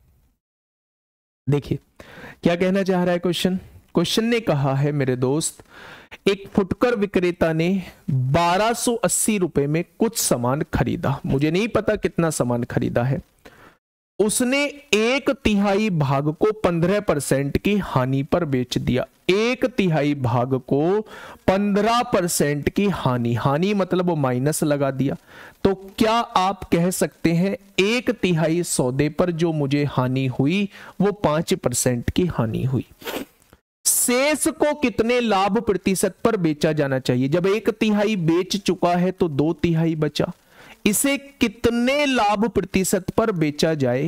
देखिए क्या कहना चाह रहा है क्वेश्चन। क्वेश्चन ने कहा है मेरे दोस्त, एक फुटकर विक्रेता ने बारह सौ अस्सी रुपए में कुछ सामान खरीदा, मुझे नहीं पता कितना सामान खरीदा है। उसने एक तिहाई भाग को पंद्रह परसेंट की हानि पर बेच दिया। एक तिहाई भाग को पंद्रह परसेंट की हानि, हानि मतलब वो माइनस लगा दिया, तो क्या आप कह सकते हैं एक तिहाई सौदे पर जो मुझे हानि हुई वो पांच परसेंट की हानि हुई। शेष को कितने लाभ प्रतिशत पर बेचा जाना चाहिए। जब एक तिहाई बेच चुका है तो दो तिहाई बचा, इसे कितने लाभ प्रतिशत पर बेचा जाए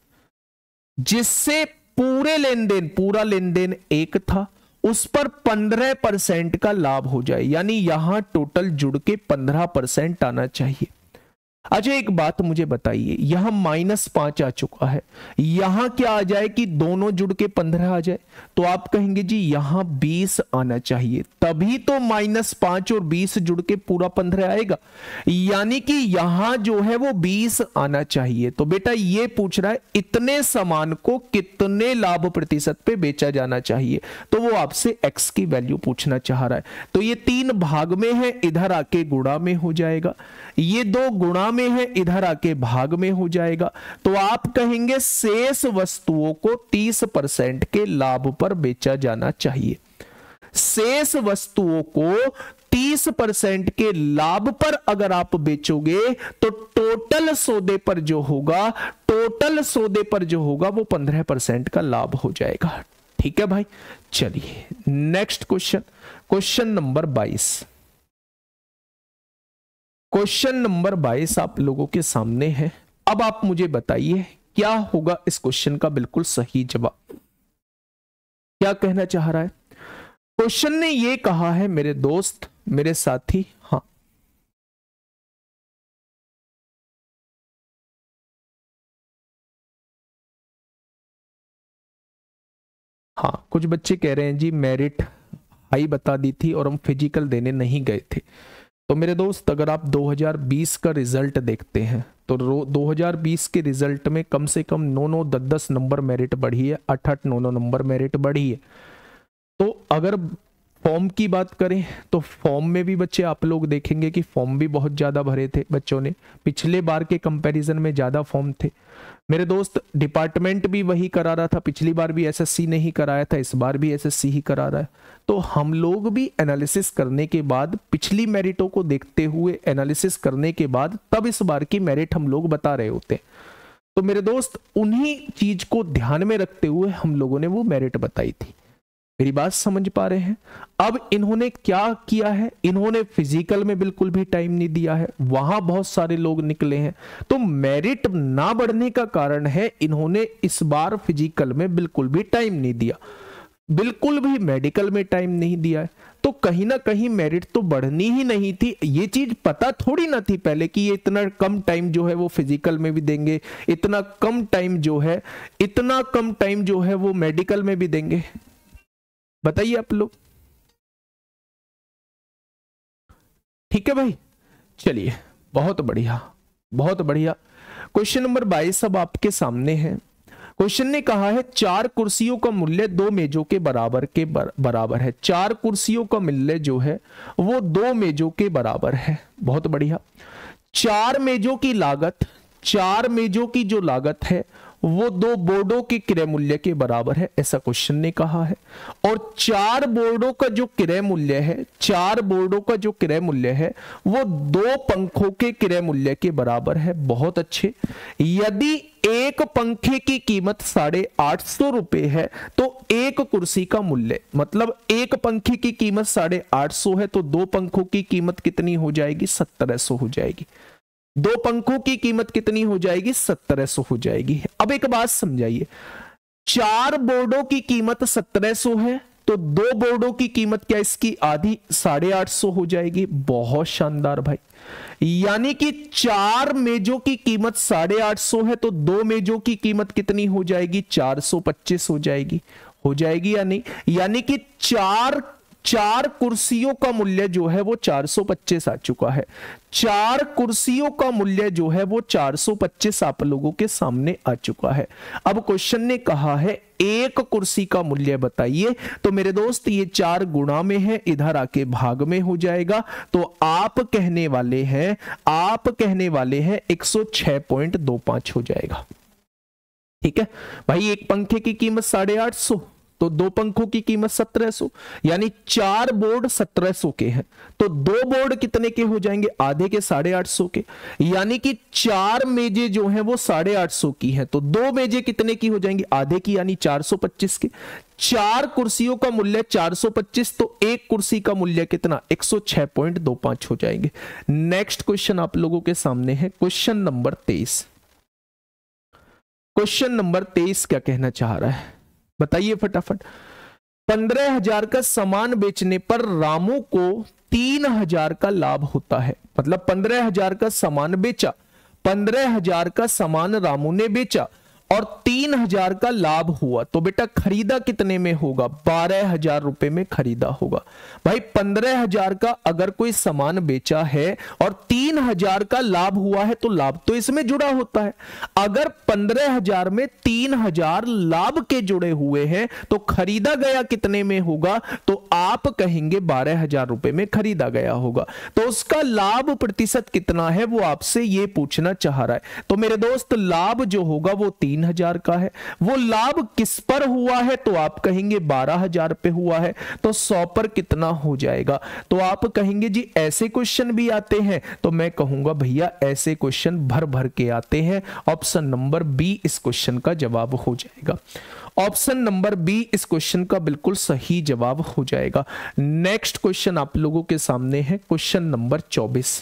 जिससे पूरे लेन देन, पूरा लेन देन एक था, उस पर पंद्रह परसेंट का लाभ हो जाए। यानी यहां टोटल जुड़ के पंद्रह परसेंट आना चाहिए। अच्छा एक बात मुझे बताइए, यहां माइनस पांच आ चुका है, यहां क्या आ जाए कि दोनों जुड़ के पंद्रह आ जाए, तो आप कहेंगे जी यहां बीस आना चाहिए, तभी तो माइनस पांच और बीस जुड़ के पूरा पंद्रह आएगा, यानी कि यहां जो है वो बीस आना चाहिए। तो बेटा ये पूछ रहा है इतने सामान को कितने लाभ प्रतिशत पे बेचा जाना चाहिए, तो वो आपसे एक्स की वैल्यू पूछना चाह रहा है। तो ये तीन भाग में है, इधर आके गुणा में हो जाएगा, ये दो गुणा में है, इधर आके भाग में हो जाएगा। तो आप कहेंगे शेष वस्तुओं को तीस परसेंट के लाभ पर बेचा जाना चाहिए। शेष वस्तुओं को तीस परसेंट के लाभ पर अगर आप बेचोगे तो टोटल सौदे पर जो होगा टोटल सौदे पर जो होगा वो पंद्रह परसेंट का लाभ हो जाएगा। ठीक है भाई, चलिए नेक्स्ट क्वेश्चन, क्वेश्चन नंबर बाईस। क्वेश्चन नंबर बाईस आप लोगों के सामने है। अब आप मुझे बताइए क्या होगा इस क्वेश्चन का बिल्कुल सही जवाब, क्या कहना चाह रहा है क्वेश्चन ने? ये कहा है मेरे दोस्त, मेरे साथी, हाँ हाँ कुछ बच्चे कह रहे हैं जी मेरिट हाई बता दी थी और हम फिजिकल देने नहीं गए थे। तो मेरे दोस्त अगर आप दो हज़ार बीस का रिजल्ट देखते हैं तो दो हज़ार बीस के रिजल्ट में कम से कम नौ नौ दस दस नंबर मेरिट बढ़ी है, आठ आठ नौ नौ नंबर मेरिट बढ़ी है। तो अगर फॉर्म की बात करें तो फॉर्म में भी बच्चे आप लोग देखेंगे कि फॉर्म भी बहुत ज़्यादा भरे थे बच्चों ने, पिछले बार के कंपैरिजन में ज़्यादा फॉर्म थे। मेरे दोस्त डिपार्टमेंट भी वही करा रहा था, पिछली बार भी एसएससी ने ही कराया था, इस बार भी एसएससी ही करा रहा है। तो हम लोग भी एनालिसिस करने के बाद, पिछली मेरिटों को देखते हुए एनालिसिस करने के बाद तब इस बार की मेरिट हम लोग बता रहे होते हैं। तो मेरे दोस्त उन्हीं चीज को ध्यान में रखते हुए हम लोगों ने वो मेरिट बताई थी। मेरी बात समझ पा रहे हैं? अब इन्होंने क्या किया है, इन्होंने फिजिकल में बिल्कुल भी टाइम नहीं दिया है, वहां बहुत सारे लोग निकले हैं। तो मेरिट ना बढ़ने का कारण है इन्होंने इस बार फिजिकल में बिल्कुल भी टाइम नहीं दिया, बिल्कुल भी मेडिकल में टाइम नहीं दिया है। तो कहीं ना कहीं मेरिट तो बढ़नी ही नहीं थी। ये चीज पता थोड़ी ना थी पहले कि ये इतना कम टाइम जो है वो फिजिकल में भी देंगे, इतना कम टाइम जो है इतना कम टाइम जो है वो मेडिकल में भी देंगे। बताइए आप लोग। ठीक है भाई, चलिए बहुत बढ़िया बहुत बढ़िया। क्वेश्चन नंबर बाईस अब आपके सामने है। क्वेश्चन ने कहा है चार कुर्सियों का मूल्य दो मेजों के बराबर के बर, बराबर है। चार कुर्सियों का मूल्य जो है वो दो मेजों के बराबर है। बहुत बढ़िया। चार मेजों की लागत, चार मेजों की जो लागत है वो दो बोर्डों के क्रय मूल्य के बराबर है, ऐसा क्वेश्चन ने कहा है। और चार बोर्डों का जो क्रय मूल्य है, चार बोर्डों का जो क्रय मूल्य है वो दो पंखों के क्रय मूल्य के बराबर है। बहुत अच्छे। यदि एक पंखे की कीमत साढ़े आठ सौ रुपए है तो एक कुर्सी का मूल्य, मतलब एक पंखे की कीमत साढ़े आठ सौ है तो दो पंखों की कीमत कितनी हो जाएगी? सत्रह सौ हो जाएगी। दो पंखों की कीमत कितनी हो जाएगी? सत्रह सौ हो जाएगी। अब एक बात समझाइए, चार बोर्डों की कीमत सत्रह सौ है तो दो बोर्डों की कीमत क्या इसकी आधी साढ़े आठ सौ हो जाएगी। बहुत शानदार भाई। यानी कि चार मेजों की कीमत साढ़े आठ सौ है तो दो मेजों की कीमत कितनी हो जाएगी? चार सौ पच्चीस हो जाएगी। हो जाएगी या नहीं? यानी कि चार चार कुर्सियों का मूल्य जो है वो चार सौ पच्चीस आ चुका है। चार कुर्सियों का मूल्य जो है वो चार सौ पच्चीस आप लोगों के सामने आ चुका है। अब क्वेश्चन ने कहा है एक कुर्सी का मूल्य बताइए। तो मेरे दोस्त ये चार गुणा में है, इधर आके भाग में हो जाएगा। तो आप कहने वाले हैं आप कहने वाले हैं एक सौ छह पॉइंट दो पांच हो जाएगा। ठीक है भाई। एक पंखे की कीमत साढ़े आठ सौ तो दो पंखों की कीमत सत्रह सौ, यानी चार बोर्ड सत्रह सौ के हैं तो दो बोर्ड कितने के हो जाएंगे? आधे के, साढ़े आठ सौ के। यानी कि चार मेजे जो हैं वो साढ़े आठ सौ की हैं तो दो मेजे कितने की हो जाएंगी? आधे की, यानी चार सौ पच्चीस के। चार कुर्सियों का मूल्य चार सौ पच्चीस तो एक कुर्सी का मूल्य कितना? एक सौ छह पॉइंट दो पांच हो जाएंगे। नेक्स्ट क्वेश्चन आप लोगों के सामने है, क्वेश्चन नंबर तेईस। क्वेश्चन नंबर तेईस क्या कहना चाह रहा है बताइए फटाफट। पंद्रह हजार का सामान बेचने पर रामू को तीन हजार का लाभ होता है। मतलब पंद्रह हजार का सामान बेचा पंद्रह हजार का सामान रामू ने बेचा और तीन हजार का लाभ हुआ, तो बेटा खरीदा कितने में होगा? बारह हजार रुपए में खरीदा होगा। भाई पंद्रह हजार का अगर कोई सामान बेचा है और तीन हजार का लाभ हुआ है तो लाभ तो इसमें जुड़ा होता है। अगर पंद्रह हजार में तीन हजार लाभ के जुड़े हुए हैं तो खरीदा गया कितने में होगा? तो आप कहेंगे बारह हजार रुपए में खरीदा गया होगा। तो उसका लाभ प्रतिशत कितना है वो आपसे ये पूछना चाह रहा है। तो मेरे दोस्त लाभ जो होगा वो तीन हजार का है। वो लाभ किस पर हुआ है? तो आप कहेंगे बारह हजार पे हुआ है। तो सौ पर कितना हो जाएगा? तो आप कहेंगे जी ऐसे क्वेश्चन भी आते हैं, तो मैं कहूंगा भैया ऐसे क्वेश्चन भर भर के आते हैं। ऑप्शन नंबर बी इस क्वेश्चन का जवाब हो जाएगा। ऑप्शन नंबर बी इस क्वेश्चन का बिल्कुल सही जवाब हो जाएगा। नेक्स्ट क्वेश्चन आप लोगों के सामने है, क्वेश्चन नंबर चौबीस।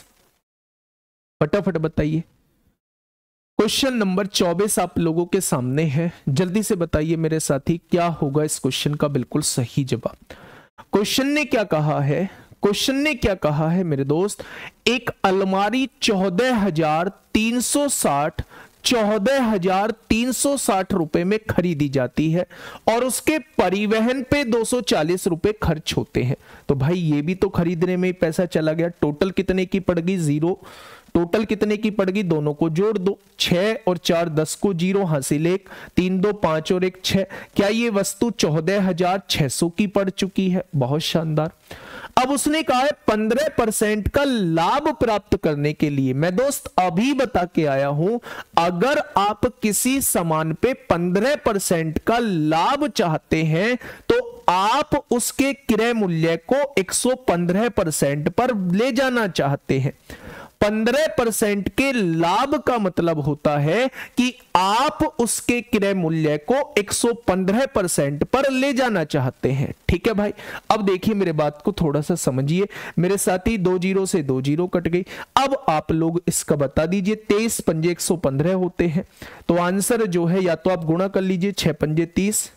फटाफट बताइए, क्वेश्चन नंबर चौबीस आप लोगों के सामने है। जल्दी से बताइए मेरे साथी क्या होगा इस क्वेश्चन का बिल्कुल सही जवाब। क्वेश्चन ने क्या कहा है? क्वेश्चन ने क्या कहा है मेरे दोस्त? एक अलमारी चौदह हजार तीन सौ साठ चौदह हजार तीन सौ साठ रुपए में खरीदी जाती है और उसके परिवहन पे दो सौ चालीस रुपए खर्च होते हैं। तो भाई ये भी तो खरीदने में पैसा चला गया। टोटल कितने की पड़ गई? जीरो। टोटल कितने की पड़ गई? दोनों को जोड़ दो, छह और चार दस को जीरो, हासिल एक, तीन दो पांच और एक छह। क्या ये वस्तु चौदह हजार छह सौ की पड़ चुकी है? बहुत शानदार। अब उसने कहा है पंद्रह परसेंट का लाभ प्राप्त करने के लिए। मैं दोस्त अभी बता के आया हूं, अगर आप किसी सामान पे पंद्रह परसेंट का लाभ चाहते हैं तो आप उसके क्रय मूल्य को एक सौ पंद्रह परसेंट पर ले जाना चाहते हैं। पंद्रह परसेंट के लाभ का मतलब होता है कि आप उसके क्रय मूल्य को एक सौ पंद्रह परसेंट पर ले जाना चाहते हैं। ठीक है भाई, अब देखिए मेरे बात को थोड़ा सा समझिए मेरे साथी। दो जीरो से दो जीरो कट गई। अब आप लोग इसका बता दीजिए, तेईस पंजे एक सौ पंद्रह होते हैं, तो आंसर जो है या तो आप गुणा कर लीजिए, छह पंजे तीस,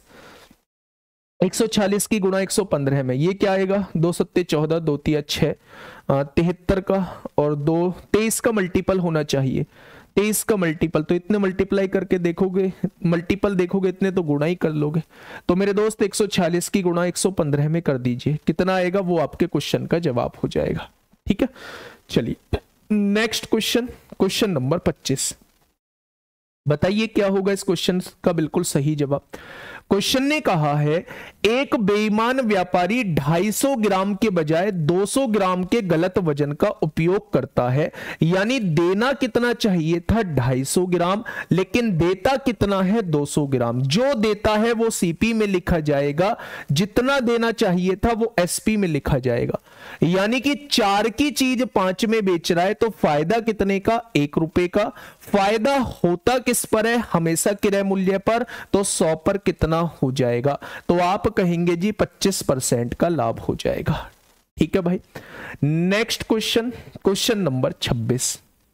एक सौ छियालीस की गुणा एक सौ पंद्रह में ये क्या आएगा? दो सत्ते चौदह, दो तिया छह, तिहत्तर का और दो तेईस का मल्टीपल होना चाहिए। तेईस का मल्टीपल, तो इतने मल्टीप्लाई करके देखोगे, मल्टीपल देखोगे इतने तो गुणा ही कर लोगे। तो मेरे दोस्त एक सौ छियालीस की गुणा एक सौ पंद्रह में कर दीजिए, कितना आएगा वो आपके क्वेश्चन का जवाब हो जाएगा। ठीक है, चलिए नेक्स्ट क्वेश्चन, क्वेश्चन नंबर पच्चीस। बताइए क्या होगा इस क्वेश्चन का बिल्कुल सही जवाब। क्वेश्चन ने कहा है एक बेईमान व्यापारी दो सौ पचास ग्राम के बजाय दो सौ ग्राम के गलत वजन का उपयोग करता है, यानी देना कितना चाहिए था दो सौ ग्राम, लेकिन देता कितना है दो सौ ग्राम। जो देता है वो सीपी में लिखा जाएगा, जितना देना चाहिए था वो एसपी में लिखा जाएगा। यानी कि चार की चीज पांच में बेच रहा है तो फायदा कितने का? एक रुपए का। फायदा होता किस पर है? हमेशा क्रय मूल्य पर, तो सौ पर कितना हो जाएगा? तो आप कहेंगे जी पच्चीस परसेंट का लाभ हो जाएगा। ठीक है भाई, नेक्स्ट क्वेश्चन, क्वेश्चन नंबर छब्बीस।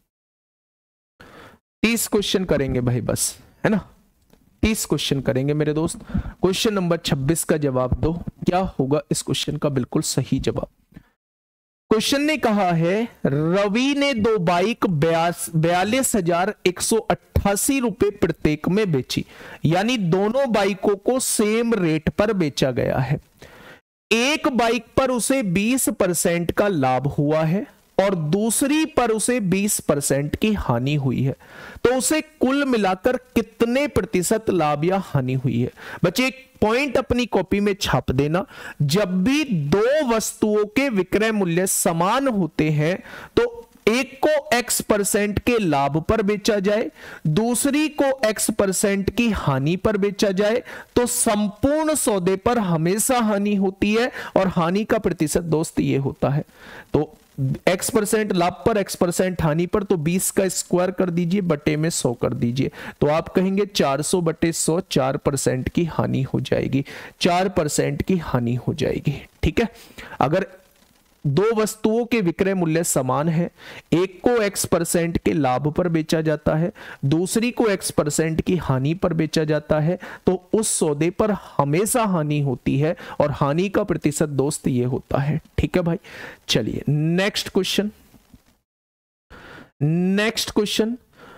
तीस क्वेश्चन करेंगे भाई बस, है ना, तीस क्वेश्चन करेंगे मेरे दोस्त। क्वेश्चन नंबर छब्बीस का जवाब दो, क्या होगा इस क्वेश्चन का बिल्कुल सही जवाब। क्वेश्चन ने कहा है रवि ने दो बाइक बयालीस हजार एक सौ अट्ठासी रुपए प्रत्येक में बेची, यानी दोनों बाइकों को सेम रेट पर बेचा गया है। एक बाइक पर उसे बीस परसेंट का लाभ हुआ है और दूसरी पर उसे बीस परसेंट की हानि हुई है, तो उसे कुल मिलाकर कितने प्रतिशत लाभ या हानि हुई है? बच्चे एक पॉइंट अपनी कॉपी में छाप देना, जब भी दो वस्तुओं के विक्रय मूल्य समान होते हैं तो एक को एक्स परसेंट के लाभ पर बेचा जाए, दूसरी को एक्स परसेंट की हानि पर बेचा जाए, तो संपूर्ण सौदे पर हमेशा हानि होती है और हानि का प्रतिशत दोस्त ये होता है। तो एक्स परसेंट लाभ पर, एक्स परसेंट हानि पर, तो बीस का स्क्वायर कर दीजिए, बटे में सौ कर दीजिए, तो आप कहेंगे चार सौ बटे सौ, चार परसेंट की हानि हो जाएगी, चार परसेंट की हानि हो जाएगी। ठीक है, अगर दो वस्तुओं के विक्रय मूल्य समान है, एक को एक्स परसेंट के लाभ पर बेचा जाता है, दूसरी को एक्स परसेंट की हानि पर बेचा जाता है, तो उस सौदे पर हमेशा हानि होती है और हानि का प्रतिशत दोस्त ये होता है। ठीक है भाई, चलिए नेक्स्ट क्वेश्चन, नेक्स्ट क्वेश्चन,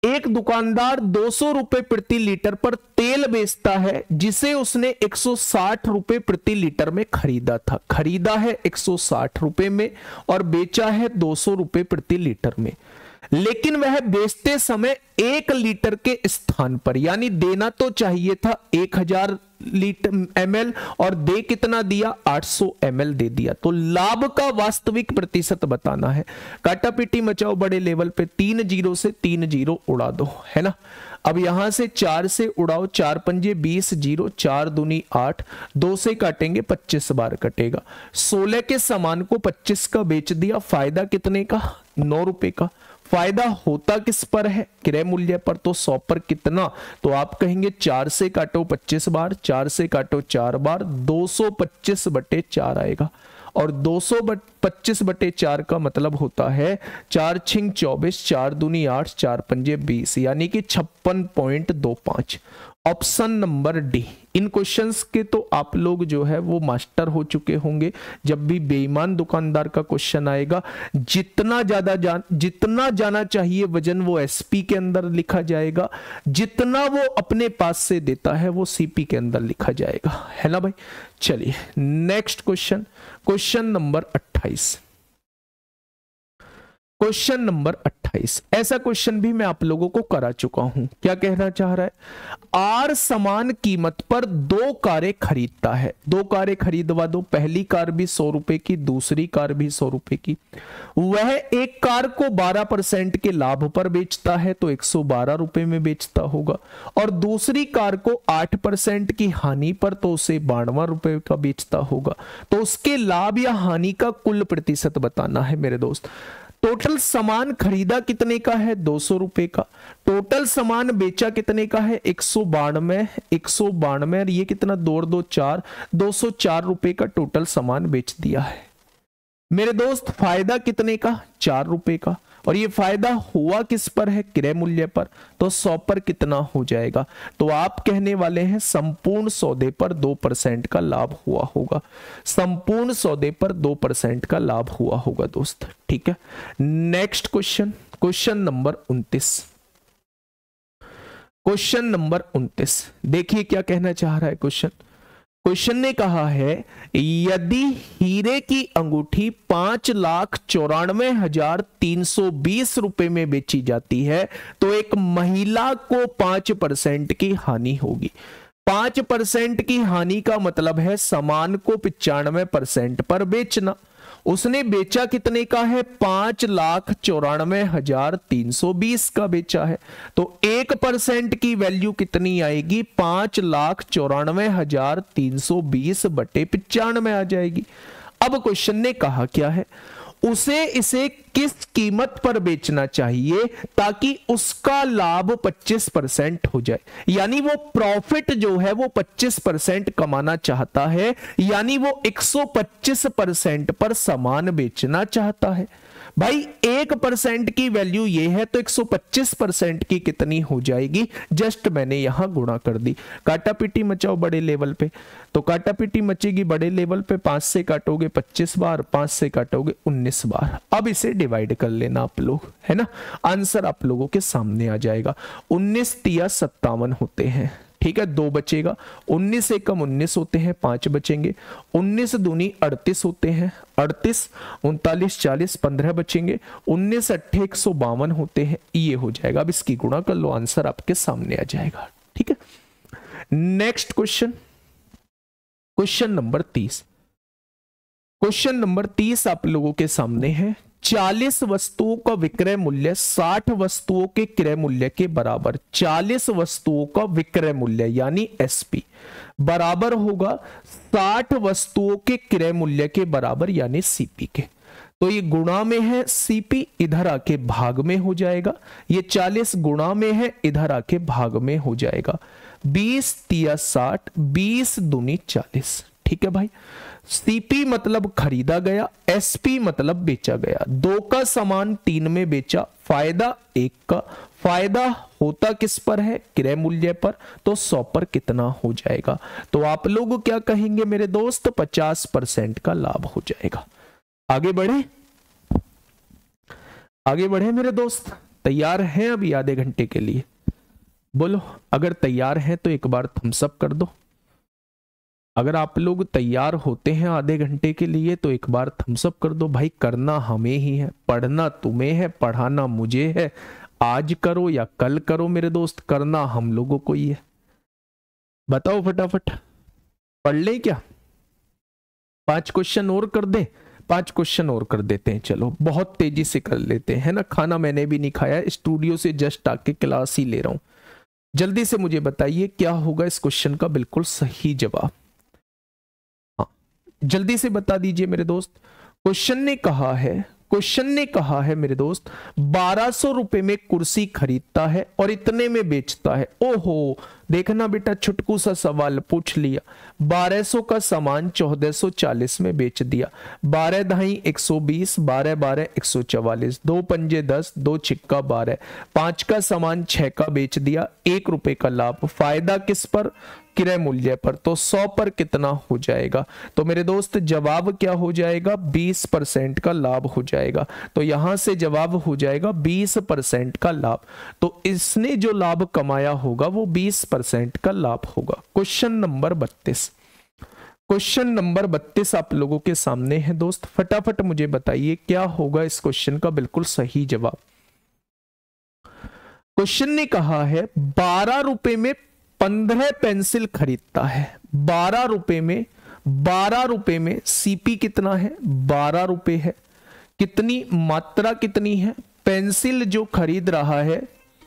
एक दुकानदार दो सौ रुपए प्रति लीटर पर तेल बेचता है जिसे उसने एक सौ साठ रुपए प्रति लीटर में खरीदा था। खरीदा है एक सौ साठ रुपए में और बेचा है दो सौ रुपए प्रति लीटर में, लेकिन वह बेचते समय एक लीटर के स्थान पर, यानी देना तो चाहिए था एक हजार लीटर एमएल और दे कितना दिया, आठ सौ एमएल दे दिया। तो लाभ का वास्तविक प्रतिशत बताना है। काटा पीटी मचाओ बड़े लेवल पे, तीन जीरो से तीन जीरो उड़ा दो, है ना। अब यहां से चार से उड़ाओ, चार पंजे बीस, जीरो चार दूनी आठ, दो से काटेंगे पच्चीस बार कटेगा। सोलह के सामान को पच्चीस का बेच दिया, फायदा कितने का, नौ रुपए का। फायदा होता किस पर है, क्रय मूल्य पर, तो सौ पर कितना, तो आप कहेंगे चार से काटो पच्चीस बार, चार से काटो चार बार, दो सौ पच्चीस बटे चार आएगा। और दो सौ पच्चीस बटे चार का मतलब होता है चार छिंग चौबीस, चार दूनी आठ, चार पंजे बीस, यानी कि छप्पन पॉइंट दो पांच। Option number D. इन क्वेश्चंस के तो आप लोग जो है वो मास्टर हो चुके होंगे। जब भी बेईमान दुकानदार का क्वेश्चन आएगा, जितना ज्यादा जान जितना जाना चाहिए वजन वो एसपी के अंदर लिखा जाएगा, जितना वो अपने पास से देता है वो सीपी के अंदर लिखा जाएगा, है ना भाई। चलिए नेक्स्ट क्वेश्चन, क्वेश्चन नंबर अट्ठाईस। क्वेश्चन नंबर अट्ठाईस, ऐसा क्वेश्चन भी मैं आप लोगों को करा चुका हूं। क्या कहना चाह रहा है, आर समान कीमत पर दो कारें खरीदता है। दो कारें खरीदवा दो, पहली कार भी सौ रुपए की, दूसरी कार भी सौ रुपए की। वह एक कार को बारह परसेंट के लाभ पर बेचता है तो एक सौ बारह रुपए में बेचता होगा, और दूसरी कार को आठ परसेंट की हानि पर तो उसे बानवे रुपए का बेचता होगा। तो उसके लाभ या हानि का कुल प्रतिशत बताना है मेरे दोस्त। टोटल सामान खरीदा कितने का है, दो सौ रुपए का। टोटल सामान बेचा कितने का है, एक सौ बानवे, एक सौ बानवे, और ये कितना, दो दो चार, दो सौ चार रुपए का टोटल सामान बेच दिया है मेरे दोस्त। फायदा कितने का, चार रुपए का, और ये फायदा हुआ किस पर है, क्रय मूल्य पर, तो सौ पर कितना हो जाएगा। तो आप कहने वाले हैं संपूर्ण सौदे पर दो परसेंट का लाभ हुआ होगा। संपूर्ण सौदे पर दो परसेंट का लाभ हुआ होगा दोस्त, ठीक है। नेक्स्ट क्वेश्चन, क्वेश्चन नंबर उनतीस। क्वेश्चन नंबर उनतीस, देखिए क्या कहना चाह रहा है क्वेश्चन। क्वेश्चन ने कहा है, यदि हीरे की अंगूठी पांच लाख चौरानवे हजार तीन सौ बीस रुपए में बेची जाती है तो एक महिला को पांच परसेंट की हानि होगी। पांच परसेंट की हानि का मतलब है सामान को पिचानवे परसेंट पर बेचना। उसने बेचा कितने का है, पांच लाख चौरानवे हजार तीन सौ बीस का बेचा है, तो एक परसेंट की वैल्यू कितनी आएगी, पांच लाख चौरानवे हजार तीन सौ बीस बटे पिचानवे आ जाएगी। अब क्वेश्चन ने कहा क्या है, उसे इसे किस कीमत पर बेचना चाहिए ताकि उसका लाभ पच्चीस परसेंट हो जाए। यानी वो प्रॉफिट जो है वो पच्चीस परसेंट कमाना चाहता है, यानी वो एक सौ पच्चीस परसेंट पर सामान बेचना चाहता है। भाई एक परसेंट की वैल्यू ये है तो एक सौ पच्चीस परसेंट की कितनी हो जाएगी, जस्ट मैंने यहां गुणा कर दी। काटा पीटी मचाओ बड़े लेवल पे, तो काटा पीटी मचेगी बड़े लेवल पे, पांच से काटोगे पच्चीस बार, पांच से काटोगे उन्नीस बार। अब इसे डिवाइड कर लेना आप लोग, है ना। आंसर आप लोगों के सामने आ जाएगा। उन्नीस तिया सत्तावन होते हैं, ठीक है, दो बचेगा। उन्नीस से कम उन्नीस होते हैं, पांच बचेंगे। उन्नीस दूनी अड़तीस होते हैं, अड़तीस, उनतालीस, चालीस, पंद्रह बचेंगे। उन्नीस अट्ठे एक सौ बावन होते हैं, ये हो जाएगा। अब इसकी गुणा कर लो, आंसर आपके सामने आ जाएगा, ठीक है। नेक्स्ट क्वेश्चन, क्वेश्चन नंबर तीस। क्वेश्चन नंबर तीस आप लोगों के सामने है। चालीस वस्तुओं का विक्रय मूल्य साठ वस्तुओं के क्रय मूल्य के बराबर। चालीस वस्तुओं का विक्रय मूल्य यानी एसपी बराबर होगा साठ वस्तुओं के क्रय मूल्य के बराबर यानी सीपी के। तो ये गुणा में है, सीपी इधर आके भाग में हो जाएगा। ये चालीस गुणा में है, इधर आके भाग में हो जाएगा। बीस तिया साठ, बीस दूनी चालीस, ठीक है भाई। सीपी मतलब खरीदा गया, एसपी मतलब बेचा गया। दो का सामान तीन में बेचा, फायदा एक का। फायदा होता किस पर है, क्रय मूल्य पर, तो सौ पर कितना हो जाएगा। तो आप लोग क्या कहेंगे मेरे दोस्त, पचास परसेंट का लाभ हो जाएगा। आगे बढ़े, आगे बढ़े मेरे दोस्त। तैयार हैं अभी आधे घंटे के लिए? बोलो, अगर तैयार हैं तो एक बार थम्स अप कर दो। अगर आप लोग तैयार होते हैं आधे घंटे के लिए तो एक बार थम्स अप कर दो। भाई करना हमें ही है, पढ़ना तुम्हें है, पढ़ाना मुझे है। आज करो या कल करो मेरे दोस्त, करना हम लोगों को ही है। बताओ फटाफट, पढ़ ले क्या? पांच क्वेश्चन और कर दे? पांच क्वेश्चन और कर देते हैं, चलो बहुत तेजी से कर लेते हैं ना। खाना मैंने भी नहीं खाया, स्टूडियो से जस्ट आके क्लास ही ले रहा हूं। जल्दी से मुझे बताइए क्या होगा इस क्वेश्चन का बिल्कुल सही जवाब। हाँ जल्दी से बता दीजिए मेरे दोस्त। क्वेश्चन ने कहा है क्वेश्चन ने कहा है मेरे दोस्त, बारह सौ रुपए में कुर्सी खरीदता है और इतने में बेचता है। ओहो, देखना बेटा, छुटकू सा सवाल पूछ लिया। बारह सौ का सामान चौदह सौ चालीस में बेच दिया। बारह दहाई एक सौ बीस, बारह बारह एक सौ चवालीस, दो पंजे दस, दो छिक्का बारह, पांच का सामान छह का बेच दिया, एक रुपए का लाभ। फायदा किस पर? क्रय मूल्य पर। तो सौ पर कितना हो जाएगा? तो मेरे दोस्त जवाब क्या हो जाएगा? बीस परसेंट का लाभ हो जाएगा। तो यहां से जवाब हो जाएगा बीस परसेंट का लाभ। तो इसने जो लाभ कमाया होगा वो बीस परसेंट का लाभ होगा। क्वेश्चन नंबर बत्तीस क्वेश्चन नंबर बत्तीस आप लोगों के सामने है दोस्त। फटाफट मुझे बताइए क्या होगा इस क्वेश्चन का बिल्कुल सही जवाब। क्वेश्चन ने कहा है बारह रुपए में पंद्रह पेंसिल खरीदता है। बारह रुपए में बारह रुपए में सीपी कितना है? बारह रुपए है। कितनी मात्रा कितनी है? पेंसिल जो खरीद रहा है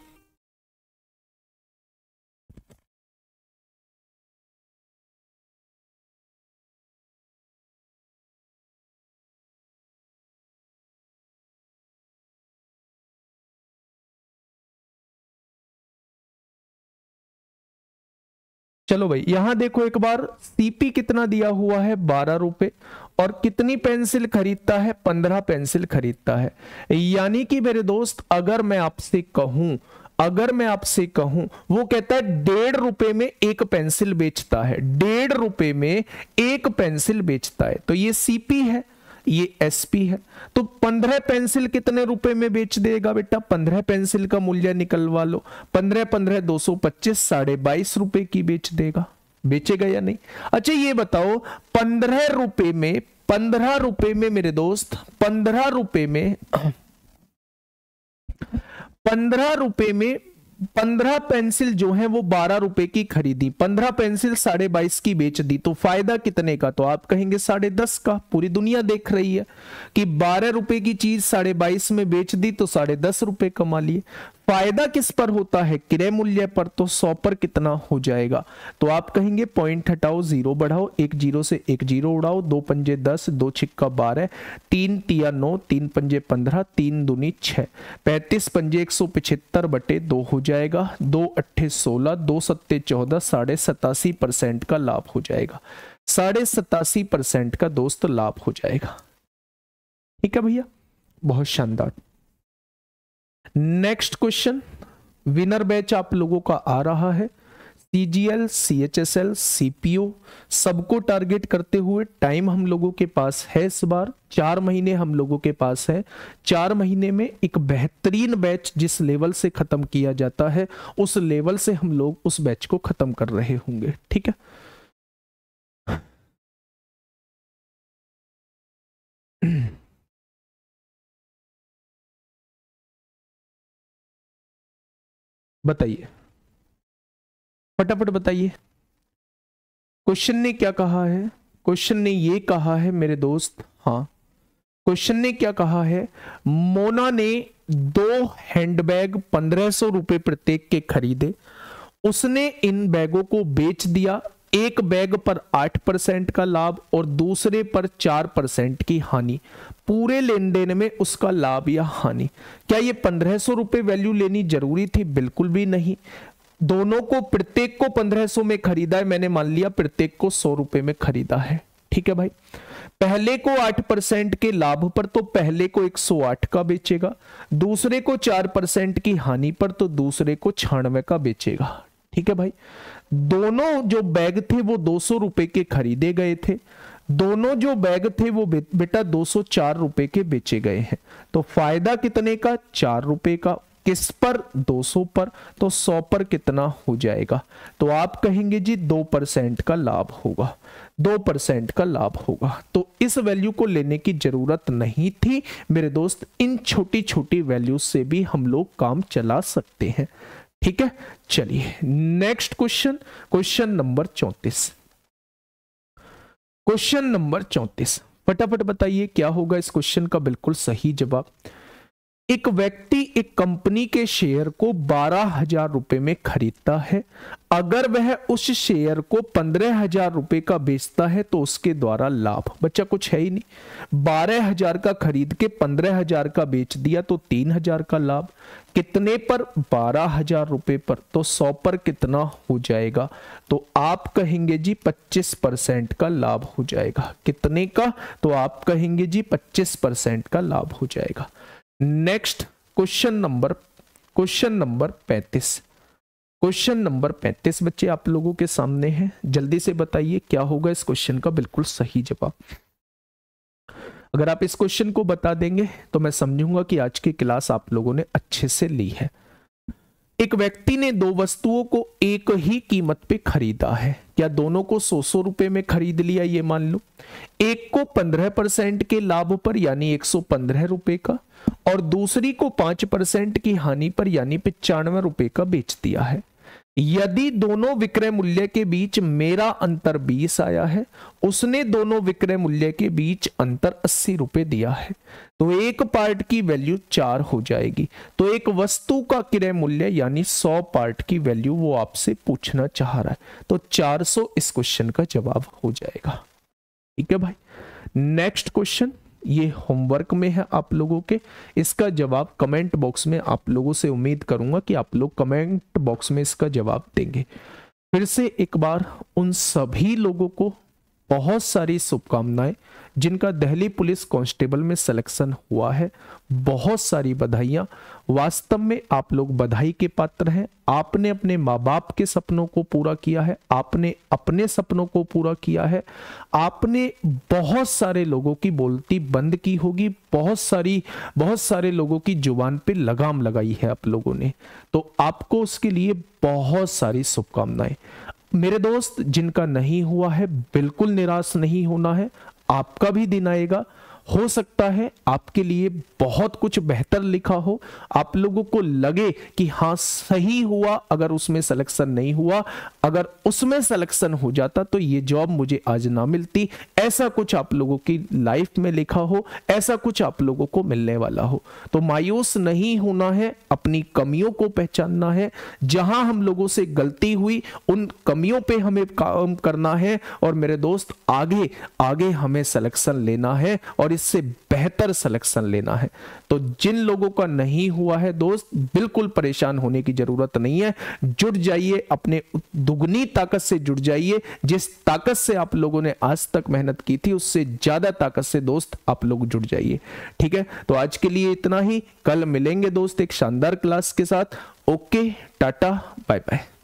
चलो भाई यहां देखो एक बार, सीपी कितना दिया हुआ है? बारह रुपए। और कितनी पेंसिल खरीदता है? पंद्रह पेंसिल खरीदता है। यानी कि मेरे दोस्त अगर मैं आपसे कहूं अगर मैं आपसे कहूं वो कहता है डेढ़ रुपए में एक पेंसिल बेचता है। डेढ़ रुपए में एक पेंसिल बेचता है, तो ये सीपी है, ये एसपी है। तो पंद्रह पेंसिल कितने रुपए में बेच देगा बेटा? पंद्रह पेंसिल का मूल्य निकलवा लो। पंद्रह पंद्रह दो सौ पच्चीस, साढ़े बाईस रुपए की बेच देगा। बेचेगा या नहीं? अच्छा ये बताओ, पंद्रह रुपए में पंद्रह रुपए में मेरे दोस्त पंद्रह रुपए में पंद्रह रुपए में पंद्रह पेंसिल जो है वो बारह रुपए की खरीदी, पंद्रह पेंसिल साढ़े बाईस की बेच दी, तो फायदा कितने का? तो आप कहेंगे साढ़े दस का। पूरी दुनिया देख रही है कि बारह रुपए की चीज साढ़े बाईस में बेच दी तो साढ़े दस रुपए कमा लिए। फायदा किस पर होता है? क्रय मूल्य पर। तो सौ पर कितना हो जाएगा? तो आप कहेंगे पॉइंट हटाओ, जीरो बढ़ाओ, एक जीरो से एक जीरो उड़ाओ, दो पंजे दस, दो छिक्का बारह, तीन तिया नौ, तीन पंजे पंद्रह, तीन दूनी छह, पैंतीस पंजे एक सौ पिछहत्तर बटे दो हो जाएगा, दो अट्ठे सोलह, दो सत्ते चौदह, साढ़े सतासी परसेंट का लाभ हो जाएगा। साढ़े सतासी परसेंट का दोस्त लाभ हो जाएगा। ठीक है भैया, बहुत शानदार। नेक्स्ट क्वेश्चन, विनर बैच आप लोगों का आ रहा है। सीजीएल, सीएचएसएल, सीपीओ सबको टारगेट करते हुए टाइम हम लोगों के पास है इस बार चार महीने हम लोगों के पास है। चार महीने में एक बेहतरीन बैच जिस लेवल से खत्म किया जाता है उस लेवल से हम लोग उस बैच को खत्म कर रहे होंगे। ठीक है, बताइए फटाफट बताइए। क्वेश्चन ने क्या कहा है? क्वेश्चन ने ये कहा है मेरे दोस्त, हाँ क्वेश्चन ने क्या कहा है? मोना ने दो हैंडबैग पंद्रह सौ रुपए प्रत्येक के खरीदे। उसने इन बैगों को बेच दिया। एक बैग पर आठ परसेंट का लाभ और दूसरे पर चार परसेंट की हानि। पूरे लेन देन में उसका लाभ या हानि। क्या ये पंद्रह सौ रुपए वैल्यू लेनी जरूरी थी? बिल्कुल भी नहीं। दोनों को, प्रत्येक को पंद्रह सौ में खरीदा है, मैंने मान लिया प्रत्येक को सौ रुपए में खरीदा है। ठीक है भाई, पहले को आठ परसेंट के लाभ पर तो पहले को एक सौ आठ का बेचेगा, दूसरे को चार परसेंट की हानि पर तो दूसरे को छियानवे का बेचेगा। ठीक है भाई, दोनों जो बैग थे वो दो सौ रुपए के खरीदे गए थे। दोनों जो बैग थे वो बेटा दो सौ चार रुपए के बेचे गए हैं। तो फायदा कितने का? चार रुपए का। किस पर, दो सौ पर, तो सौ पर कितना हो जाएगा? तो आप कहेंगे जी दो परसेंट का लाभ होगा, दो परसेंट का लाभ होगा। तो इस वैल्यू को लेने की जरूरत नहीं थी मेरे दोस्त, इन छोटी छोटी वैल्यू से भी हम लोग काम चला सकते हैं। ठीक है, चलिए नेक्स्ट क्वेश्चन, क्वेश्चन नंबर चौंतीस। क्वेश्चन नंबर चौंतीस, फटाफट बताइए क्या होगा इस क्वेश्चन का बिल्कुल सही जवाब। एक व्यक्ति एक कंपनी के शेयर को बारह हजार रुपए में खरीदता है। अगर वह उस शेयर को पंद्रह हजार रुपए का बेचता है तो उसके द्वारा लाभ, बच्चा कुछ है ही नहीं, बारह हजार का खरीद के पंद्रह हजार का बेच दिया तो तीन हजार का लाभ। कितने पर? बारह हजार रुपए पर, तो सौ पर कितना हो जाएगा? तो आप कहेंगे जी पच्चीस परसेंट का लाभ हो जाएगा। कितने का? तो आप कहेंगे जी पच्चीस परसेंट का लाभ हो जाएगा। Next question number, question number पैंतीस। क्वेश्चन नंबर पैंतीस बच्चे आप लोगों के सामने है, जल्दी से बताइए क्या होगा इस क्वेश्चन का बिल्कुल सही जवाब। अगर आप इस क्वेश्चन को बता देंगे तो मैं समझूंगा कि आज की क्लास आप लोगों ने अच्छे से ली है। एक व्यक्ति ने दो वस्तुओं को एक ही कीमत पे खरीदा है। क्या दोनों को सौ सौ रुपए में खरीद लिया? ये मान लो एक को पंद्रह परसेंट के लाभ पर यानी एक सौ पंद्रह रुपए का, और दूसरी को पांच परसेंट की हानि पर यानी पचानवे रुपए का बेच दिया है। यदि दोनों विक्रय मूल्य के बीच मेरा अंतर बीस आया है, उसने दोनों विक्रय मूल्य के बीच अंतर अस्सी रुपए दिया है, तो एक पार्ट की वैल्यू चार हो जाएगी। तो एक वस्तु का क्रय मूल्य यानी सौ पार्ट की वैल्यू वो आपसे पूछना चाह रहा है, तो चार सौ इस क्वेश्चन का जवाब हो जाएगा। ठीक है भाई, नेक्स्ट क्वेश्चन ये होमवर्क में है आप लोगों के, इसका जवाब कमेंट बॉक्स में आप लोगों से उम्मीद करूंगा कि आप लोग कमेंट बॉक्स में इसका जवाब देंगे। फिर से एक बार उन सभी लोगों को बहुत सारी शुभकामनाएं जिनका दिल्ली पुलिस कांस्टेबल में सिलेक्शन हुआ है, बहुत सारी बधाइयां। वास्तव में आप लोग बधाई के पात्र हैं। आपने अपने माँ बाप के सपनों को पूरा किया है, आपने अपने सपनों को पूरा किया है, आपने बहुत सारे लोगों की बोलती बंद की होगी, बहुत सारी बहुत सारे लोगों की जुबान पे लगाम लगाई है आप लोगों ने, तो आपको उसके लिए बहुत सारी शुभकामनाएं। मेरे दोस्त जिनका नहीं हुआ है बिल्कुल निराश नहीं होना है, आपका भी दिन आएगा। हो सकता है आपके लिए बहुत कुछ बेहतर लिखा हो, आप लोगों को लगे कि हाँ सही हुआ, अगर उसमें सिलेक्शन नहीं हुआ, अगर उसमें सिलेक्शन हो जाता तो ये जॉब मुझे आज ना मिलती, ऐसा कुछ आप लोगों की लाइफ में लिखा हो, ऐसा कुछ आप लोगों को मिलने वाला हो। तो मायूस नहीं होना है, अपनी कमियों को पहचानना है, जहां हम लोगों से गलती हुई उन कमियों पे हमें काम करना है, और मेरे दोस्त आगे आगे हमें सिलेक्शन लेना है और इससे बेहतर सिलेक्शन लेना है। तो जिन लोगों का नहीं हुआ है दोस्त, बिल्कुल परेशान होने की जरूरत नहीं है, जुट जाइए, अपने दुगनी ताकत से जुट जाइए। जिस ताकत से आप लोगों ने आज तक मेहनत की थी उससे ज्यादा ताकत से दोस्त आप लोग जुट जाइए। ठीक है, तो आज के लिए इतना ही, कल मिलेंगे दोस्त एक शानदार क्लास के साथ। Okay, tata, bye bye.